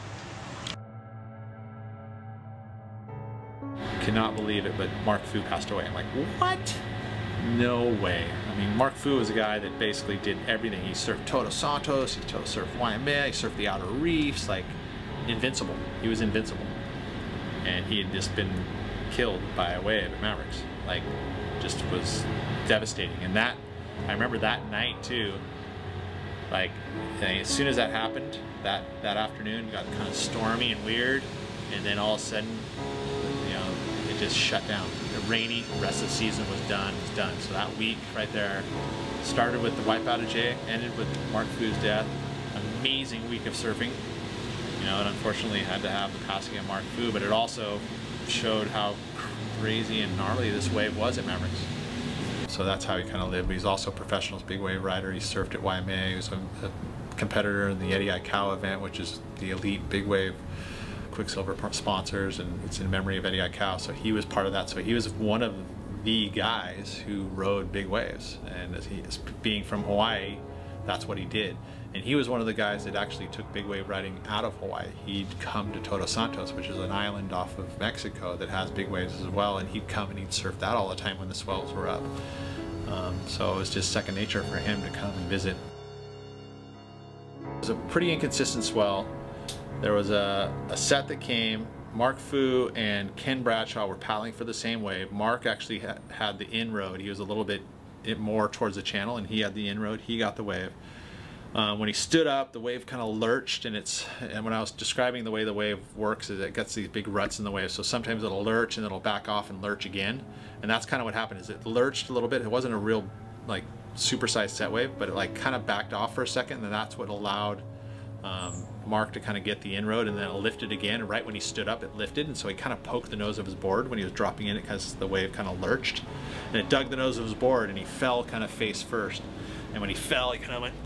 Cannot believe it, but Mark Fu passed away. I'm like, what? No way. I mean, Mark Fu was a guy that basically did everything. He surfed Todos Santos, he surfed Waimea, he surfed the outer reefs, like invincible. He was invincible. And he had just been killed by a wave at Mavericks. Like, just was devastating. And that, I remember that night too, like, as soon as that happened, that afternoon got kind of stormy and weird, and then all of a sudden, you know, it just shut down. The rainy rest of the season was done. So that week right there started with the wipeout of Jay, ended with Mark Fu's death. Amazing week of surfing. You know, it unfortunately had to have the passing of Mark Fu, but it also showed how crazy and gnarly this wave was at Mavericks. So that's how he kind of lived. But he's also a professional big wave rider. He surfed at Waimea. He was a competitor in the Eddie Aikau event, which is the elite big wave Quicksilver sponsors, and it's in memory of Eddie Aikau. So he was part of that. So he was one of the guys who rode big waves, and as being from Hawaii, that's what he did. And he was one of the guys that actually took big wave riding out of Hawaii. He'd come to Todos Santos, which is an island off of Mexico that has big waves as well, and he'd come and he'd surf that all the time when the swells were up. So it was just second nature for him to come and visit. It was a pretty inconsistent swell. There was a set that came. Mark Fu and Ken Bradshaw were paddling for the same wave. Mark actually had the inroad. He was a little bit more towards the channel, and he had the inroad. He got the wave. When he stood up, the wave kind of lurched, and when I was describing the way the wave works, is it gets these big ruts in the wave. So sometimes it'll lurch and it'll back off and lurch again, and that's kind of what happened. Is it lurched a little bit. It wasn't a real like supersized set wave, but it like kind of backed off for a second, and that's what allowed Mark to kind of get the inroad, and then it lifted again. And right when he stood up, it lifted, and so he kind of poked the nose of his board when he was dropping in it, because the wave kind of lurched, and it dug the nose of his board, and he fell kind of face first. And when he fell, he kind of went.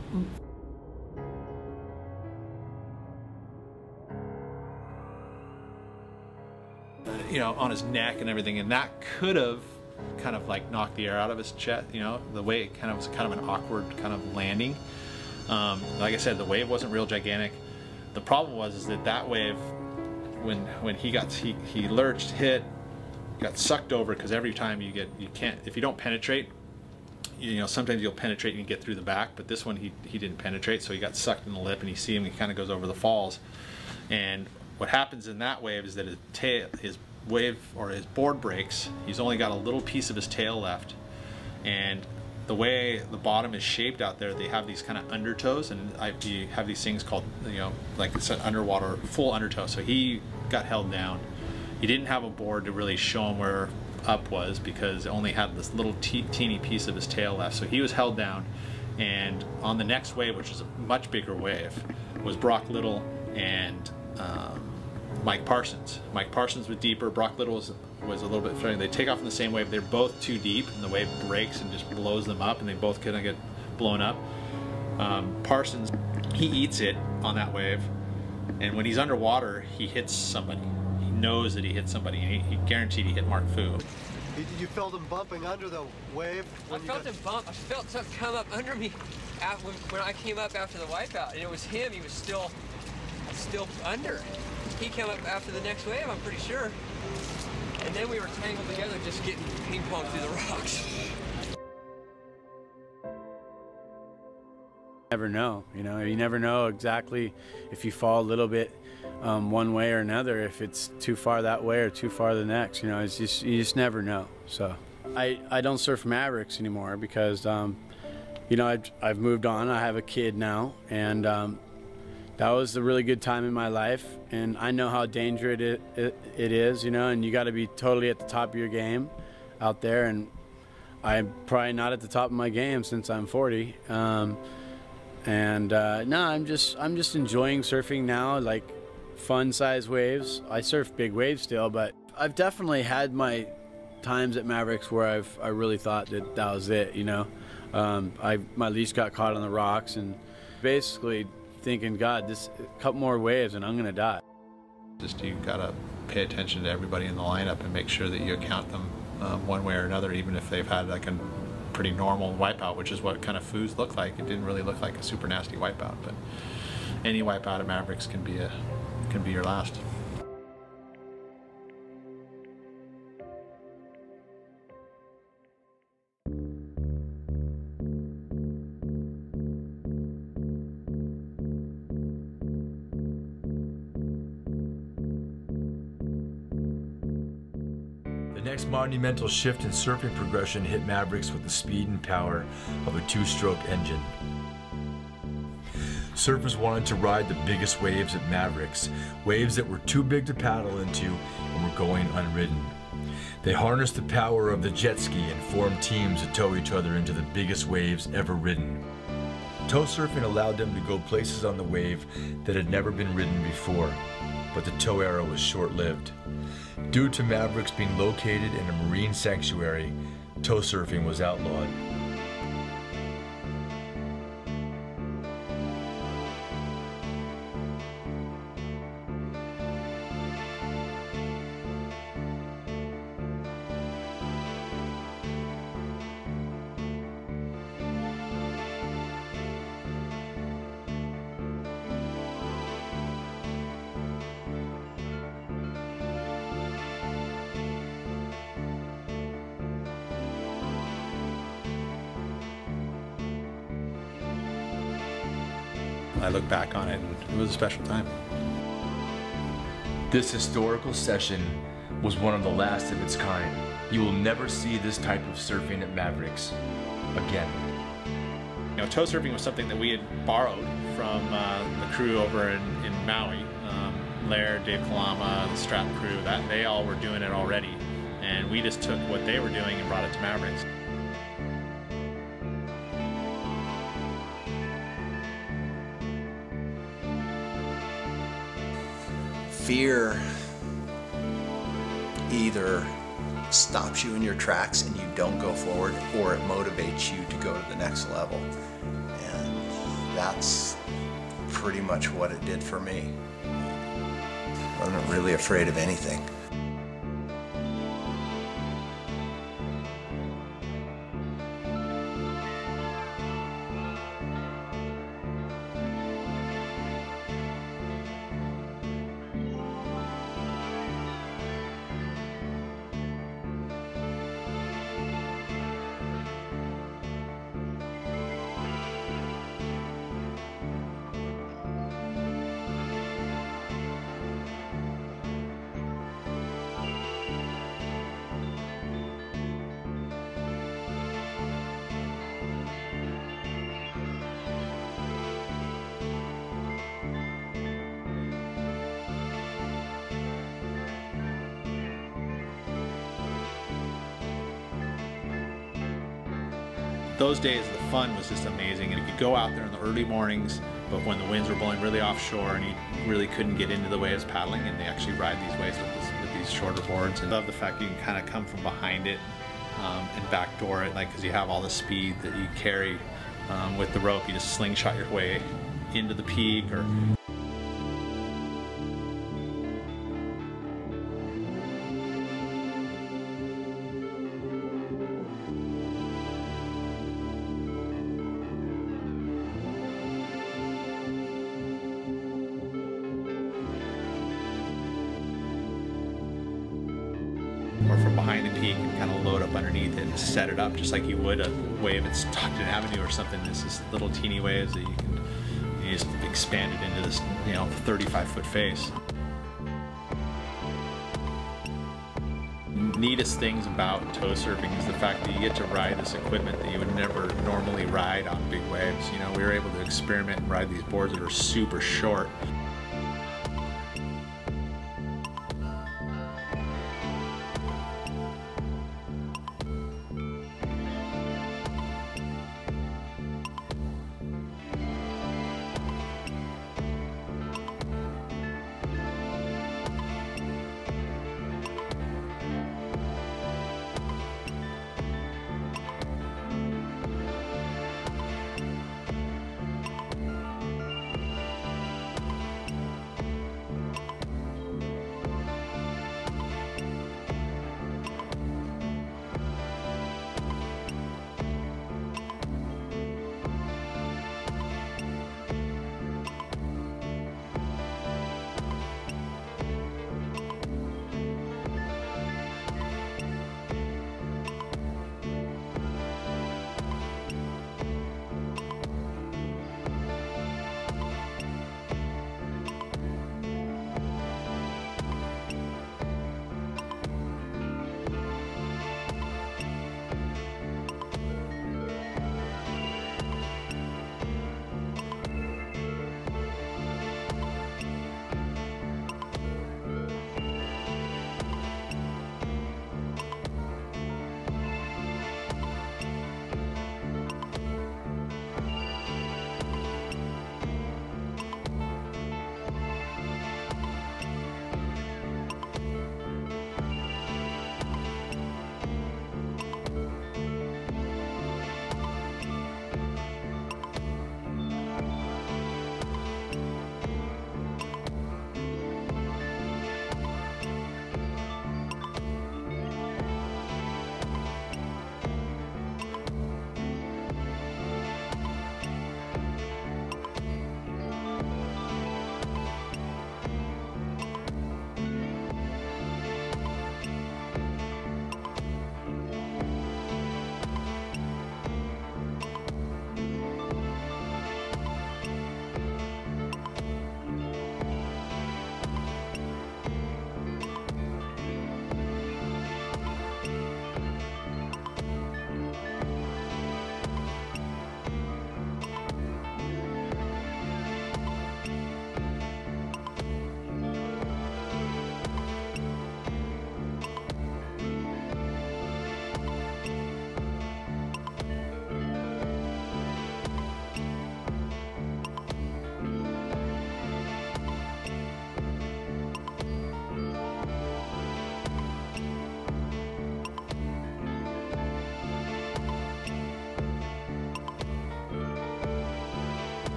You know, on his neck and everything, and that could have kind of like knocked the air out of his chest. You know, the way it kind of was kind of an awkward kind of landing. Like I said, the wave wasn't real gigantic. The problem was that wave, when he lurched, hit, got sucked over, because every time if you don't penetrate, you know, sometimes you'll penetrate and you get through the back, but this one he didn't penetrate, so he got sucked in the lip, and you see him, he kind of goes over the falls. And what happens in that wave is that his wave or his board breaks. He's only got a little piece of his tail left, and the way the bottom is shaped out there, they have these kind of undertows, and you have these things called, you know, like it's an underwater full undertow. So he got held down. He didn't have a board to really show him where up was, because it only had this little teeny piece of his tail left. So he was held down, and on the next wave, which is a much bigger wave, was Brock Little and Mike Parsons. Mike Parsons was deeper. Brock Little was a little bit further. They take off in the same wave. They're both too deep, and the wave breaks and just blows them up, and they both kind of get blown up. Parsons, he eats it on that wave, and when he's underwater, he hits somebody. He knows that he hit somebody, and he guaranteed he hit Mark Fu. You felt him bumping under the wave? I felt him bump. I felt something come up under me when I came up after the wipeout, and it was him. He was still under. He came up after the next wave, I'm pretty sure. And then we were tangled together, just getting ping pong through the rocks. Never know, you know. You never know exactly if you fall a little bit one way or another, if it's too far that way or too far the next. You know, it's just, you just never know. So I don't surf Mavericks anymore because you know, I've moved on. I have a kid now, and that was a really good time in my life, and I know how dangerous it is, you know, and you got to be totally at the top of your game out there, and I'm probably not at the top of my game since I'm 40. No, I'm just enjoying surfing now. Like, fun size waves. I surf big waves still, but I've definitely had my times at Mavericks where I really thought that was it, you know. My leash got caught on the rocks and basically thinking, God, this a couple more waves and I'm gonna die. Just you gotta pay attention to everybody in the lineup and make sure that you account them one way or another, even if they've had like a pretty normal wipeout, which is what kind of Foo's looked like. It didn't really look like a super nasty wipeout, but any wipeout at Mavericks can be your last. The next monumental shift in surfing progression hit Mavericks with the speed and power of a two-stroke engine. Surfers wanted to ride the biggest waves at Mavericks, waves that were too big to paddle into and were going unridden. They harnessed the power of the jet ski and formed teams to tow each other into the biggest waves ever ridden. Tow surfing allowed them to go places on the wave that had never been ridden before, but the tow era was short-lived. Due to Mavericks being located in a marine sanctuary, tow surfing was outlawed. I look back on it and it was a special time. This historical session was one of the last of its kind. You will never see this type of surfing at Mavericks again. You know, tow surfing was something that we had borrowed from the crew over in Maui. Laird, Dave Kalama, the Strap crew, they all were doing it already. And we just took what they were doing and brought it to Mavericks. Fear either stops you in your tracks and you don't go forward, or it motivates you to go to the next level. And that's pretty much what it did for me. I wasn't really afraid of anything. Those days, the fun was just amazing, and you could go out there in the early mornings, but when the winds were blowing really offshore and you really couldn't get into the waves paddling, and they actually ride these waves with these shorter boards. And I love the fact you can kind of come from behind it and backdoor it, like, because you have all the speed that you carry with the rope. You just slingshot your way into the peak. Or from behind the peak and kind of load up underneath it and set it up just like you would a wave that's tucked in Avenue or something. This is little teeny waves that you just expand it into this, 35-foot face. Neatest things about tow surfing is the fact that you get to ride this equipment that you would never normally ride on big waves. We were able to experiment and ride these boards that are super short.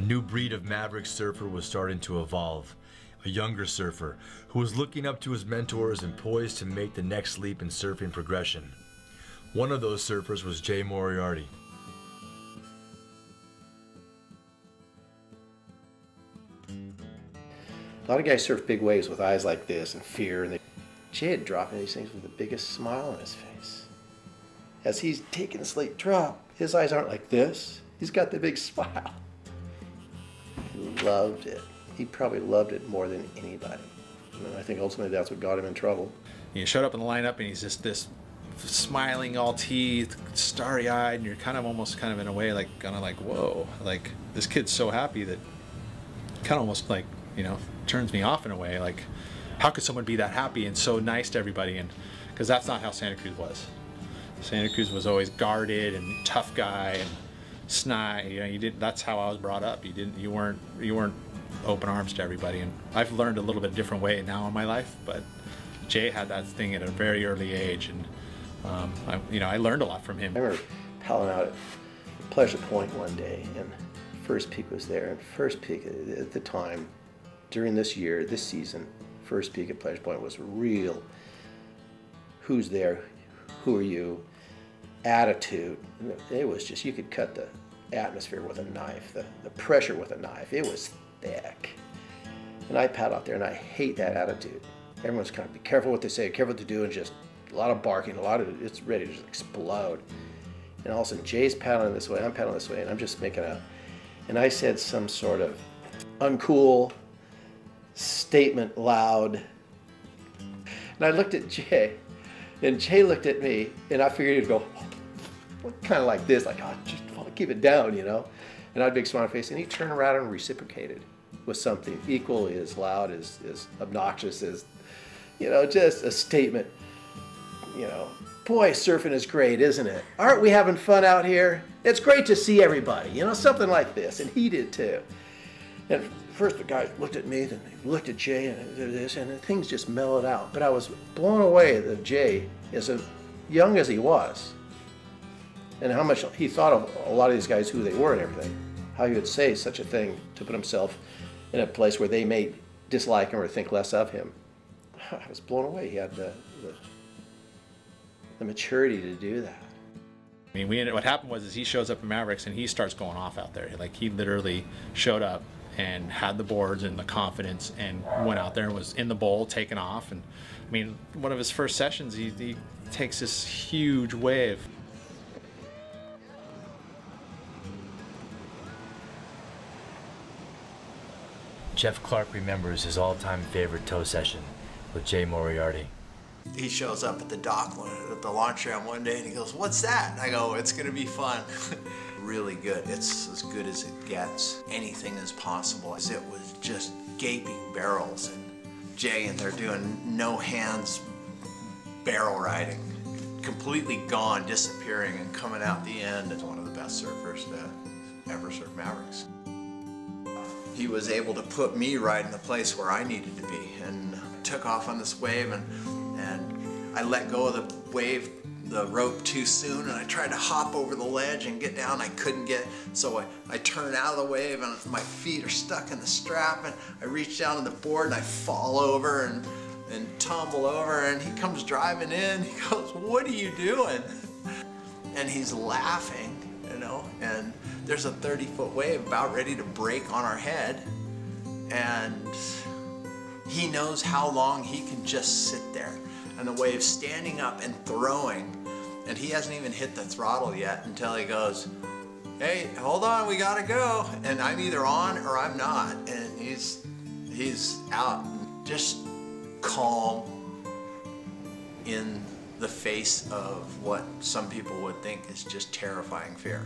new breed of Maverick surfer was starting to evolve. A younger surfer who was looking up to his mentors and poised to make the next leap in surfing progression. One of those surfers was Jay Moriarty. A lot of guys surf big waves with eyes like this and fear, and Jay had dropped these things with the biggest smile on his face. As he's taking a slate drop, his eyes aren't like this. He's got the big smile. He loved it. He probably loved it more than anybody. And I think ultimately that's what got him in trouble. You showed up in the lineup and he's just this smiling, all teeth, starry-eyed, and you're kind of almost kind of in a way like kind of like, whoa, like this kid's so happy that kind of almost like, you know, turns me off in a way. Like, how could someone be that happy and so nice to everybody? And because that's not how Santa Cruz was. Santa Cruz was always guarded and tough guy and snide. You know, that's how I was brought up. You weren't open arms to everybody. And I've learned a little bit different way now in my life, but Jay had that thing at a very early age, and I learned a lot from him. I remember paddling out at Pleasure Point one day, and First Peak was there. And First Peak at the time, during this season, First Peak at Pleasure Point was real. Who's there? Who are you? Attitude. It was just, you could cut the atmosphere with a knife, the pressure with a knife. It was thick. And I paddle out there and I hate that attitude. Everyone's kind of be careful what they say, careful what they do, and just a lot of barking, it's ready to just explode. And all of a sudden Jay's paddling this way, I'm paddling this way, and I'm just making and I said some sort of uncool statement loud. And I looked at Jay, and Jay looked at me, and I figured he'd go, kind of like this, like, oh, just keep it down, you know? And I had a big smile on my face, and he turned around and reciprocated with something equally as loud, as obnoxious as, you know, just a statement, you know, boy, surfing is great, isn't it? Aren't we having fun out here? It's great to see everybody, you know, something like this, and he did too. And first the guy looked at me, then he looked at Jay, and did this, and things just mellowed out. But I was blown away that Jay, as young as he was, and how much he thought of a lot of these guys, who they were and everything, how he would say such a thing to put himself in a place where they may dislike him or think less of him. I was blown away. He had the maturity to do that. I mean, what happened was he shows up in Mavericks and he starts going off out there. Like, he literally showed up and had the boards and the confidence and went out there and was in the bowl, taking off. And I mean, one of his first sessions, he takes this huge wave. Jeff Clark remembers his all-time favorite tow session with Jay Moriarty. He shows up at the dock at the launch ramp one day and he goes, "What's that?" And I go, "It's gonna be fun." Really good. It's as good as it gets. Anything is possible. It was just gaping barrels, and Jay and they're doing no hands barrel riding. Completely gone, disappearing, and coming out the end as one of the best surfers to ever surf Mavericks. He was able to put me right in the place where I needed to be, and took off on this wave, and I let go of the rope too soon, and I tried to hop over the ledge and get down. I couldn't get, so I turned out of the wave, and my feet are stuck in the strap, and I reach down to the board and I fall over and tumble over, and he comes driving in. He goes, "What are you doing?" And he's laughing, you know, and there's a 30-foot wave about ready to break on our head, and he knows how long he can just sit there, and the wave's standing up and throwing, and he hasn't even hit the throttle yet until he goes, "Hey, hold on, we gotta go." And I'm either on or I'm not, and he's out, just calm in the face of what some people would think is just terrifying fear.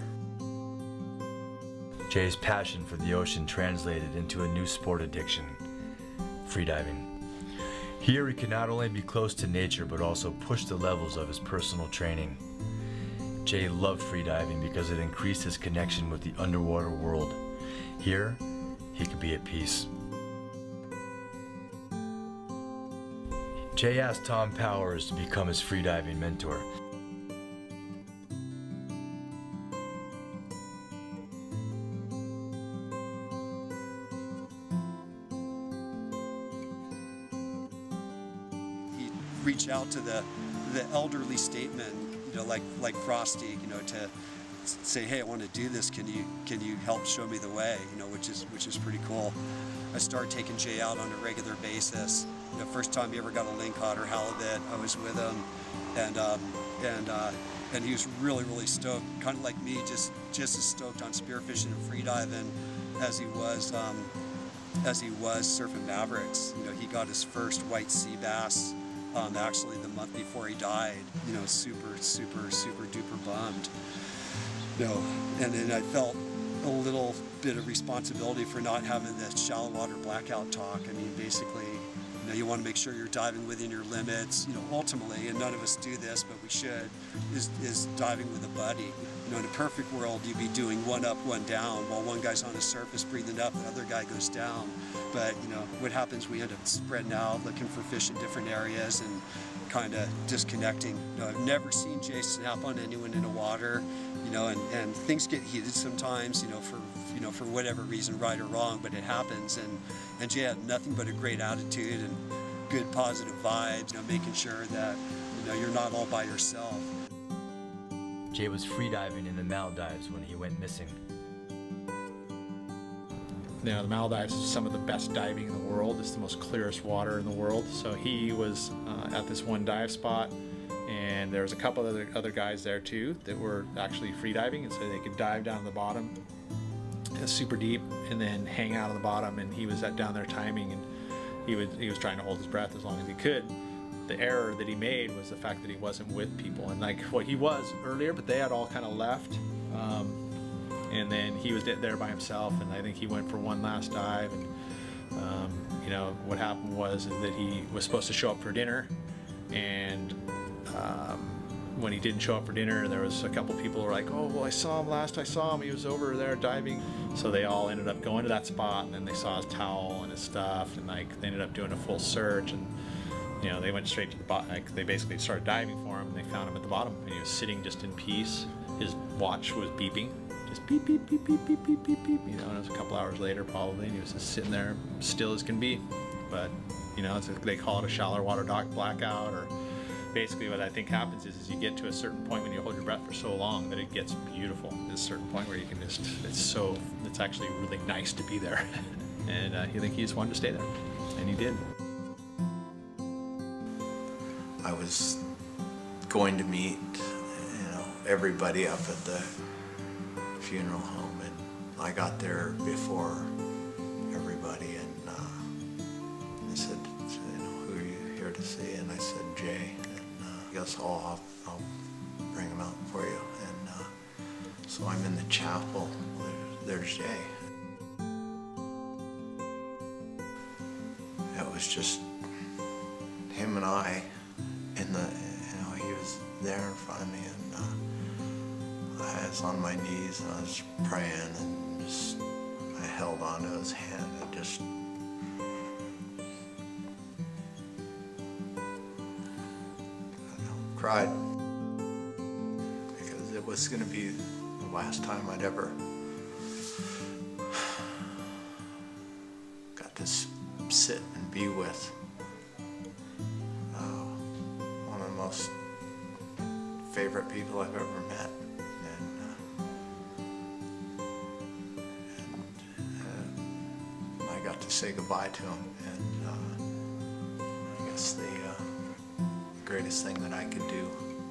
Jay's passion for the ocean translated into a new sport addiction, freediving. Here he could not only be close to nature, but also push the levels of his personal training. Jay loved freediving because it increased his connection with the underwater world. Here, he could be at peace. Jay asked Tom Powers to become his freediving mentor. reach out to the elderly statesman, you know, like Frosty, you know, to say, hey, I want to do this. Can you help show me the way? You know, which is pretty cool. I started taking Jay out on a regular basis. You know, first time he ever got a lingcod or halibut, I was with him, and he was really stoked, kind of like me, just as stoked on spearfishing and freediving as he was surfing Mavericks. You know, he got his first white sea bass actually the month before he died. You know, super duper bummed. You know, and then I felt a little bit of responsibility for not having the shallow water blackout talk. I mean, basically, you know, you want to make sure you're diving within your limits. You know, ultimately, and none of us do this, but we should, is diving with a buddy. You know, in a perfect world, you'd be doing one up, one down, while one guy's on the surface breathing up, the other guy goes down. But, you know, what happens, we end up spreading out, looking for fish in different areas and kind of disconnecting. You know, I've never seen Jay snap on anyone in the water, you know, and things get heated sometimes, you know, for whatever reason, right or wrong, but it happens. And Jay had nothing but a great attitude and good positive vibes, you know, making sure that, you know, you're not all by yourself. Jay was freediving in the Maldives when he went missing. You know, the Maldives is some of the best diving in the world. It's the most clearest water in the world. So he was at this one dive spot, and there was a couple of other guys there too that were actually freediving, and so they could dive down to the bottom, super deep, and then hang out on the bottom. And he was down there timing, and he was trying to hold his breath as long as he could. The error that he made was the fact that he wasn't with people, and like what he was earlier, but they had all kind of left. And then he was there by himself, and I think he went for one last dive. And you know, what happened was that he was supposed to show up for dinner, and when he didn't show up for dinner, there was a couple people who were like, oh, well, I saw him last I saw him, he was over there diving. So they all ended up going to that spot, and then they saw his towel and his stuff, and like they ended up doing a full search, and you know, they went straight to the bottom. Like, they basically started diving for him, and they found him at the bottom, and he was sitting just in peace. His watch was beeping, just beep, beep, beep, beep, beep, beep, beep, beep. You know, and it was a couple hours later probably, and he was just sitting there, still as can be. But you know, they call it a shallow water blackout, or basically what I think happens is you get to a certain point when you hold your breath for so long that it gets beautiful. There's a certain point where you can just, it's actually really nice to be there. And I think he just wanted to stay there, and he did. I was going to meet, you know, everybody up at the funeral home, and I got there before everybody, and I said, you know, who are you here to see? And I said, Jay. And he goes, oh, I'll bring him out for you. And so I'm in the chapel. There's Jay. It was just him and I. In the, you know, he was there in front of me, and I was on my knees, and I was praying, and just I held onto his hand and just cried, because it was going to be the last time I'd ever got to sit and be with most favorite people I've ever met, and I got to say goodbye to him, and I guess the greatest thing that I could do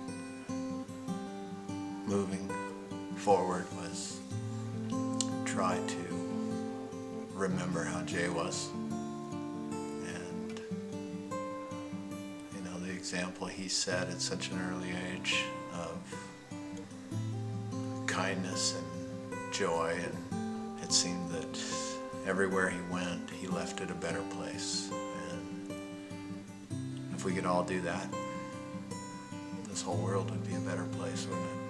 moving forward was try to remember how Jay was. Example he set at such an early age of kindness and joy, and it seemed that everywhere he went, he left it a better place. And if we could all do that, this whole world would be a better place,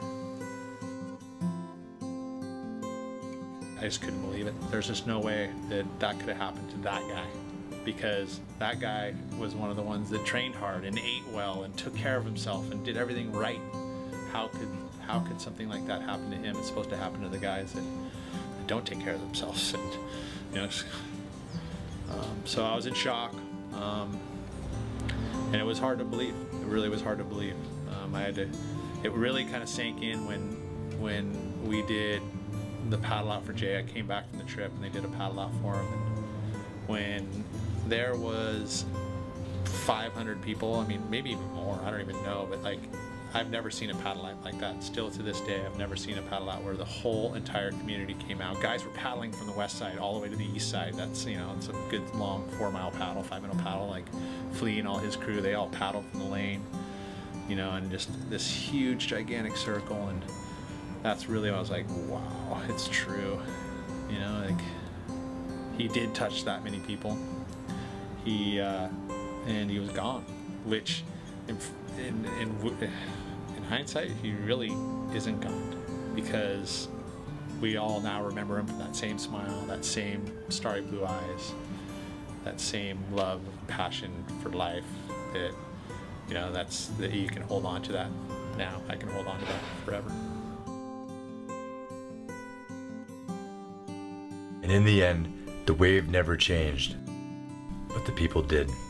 wouldn't it? I just couldn't believe it. There's just no way that could have happened to that guy. Because that guy was one of the ones that trained hard and ate well and took care of himself and did everything right. How could something like that happen to him? It's supposed to happen to the guys that don't take care of themselves. And you know, so I was in shock. And it was hard to believe. It really was hard to believe. It really kind of sank in when we did the paddle out for Jay. I came back from the trip and they did a paddle out for him. And when there was 500 people, I mean, maybe even more, I don't even know, but like, I've never seen a paddle out like that. Still to this day, I've never seen a paddle out where the whole entire community came out. Guys were paddling from the west side all the way to the east side. That's, you know, it's a good long 4-mile paddle, 5-minute paddle. Like Flea and all his crew, they all paddled from the lane, you know, and just this huge, gigantic circle. And that's really when I was like, wow, it's true. You know, like he did touch that many people. And he was gone, which in hindsight, he really isn't gone, because we all now remember him for that same smile, that same starry blue eyes, that same love, passion for life. That, you know, that you can hold on to that now. I can hold on to that forever. And in the end, the wave never changed, but the people did.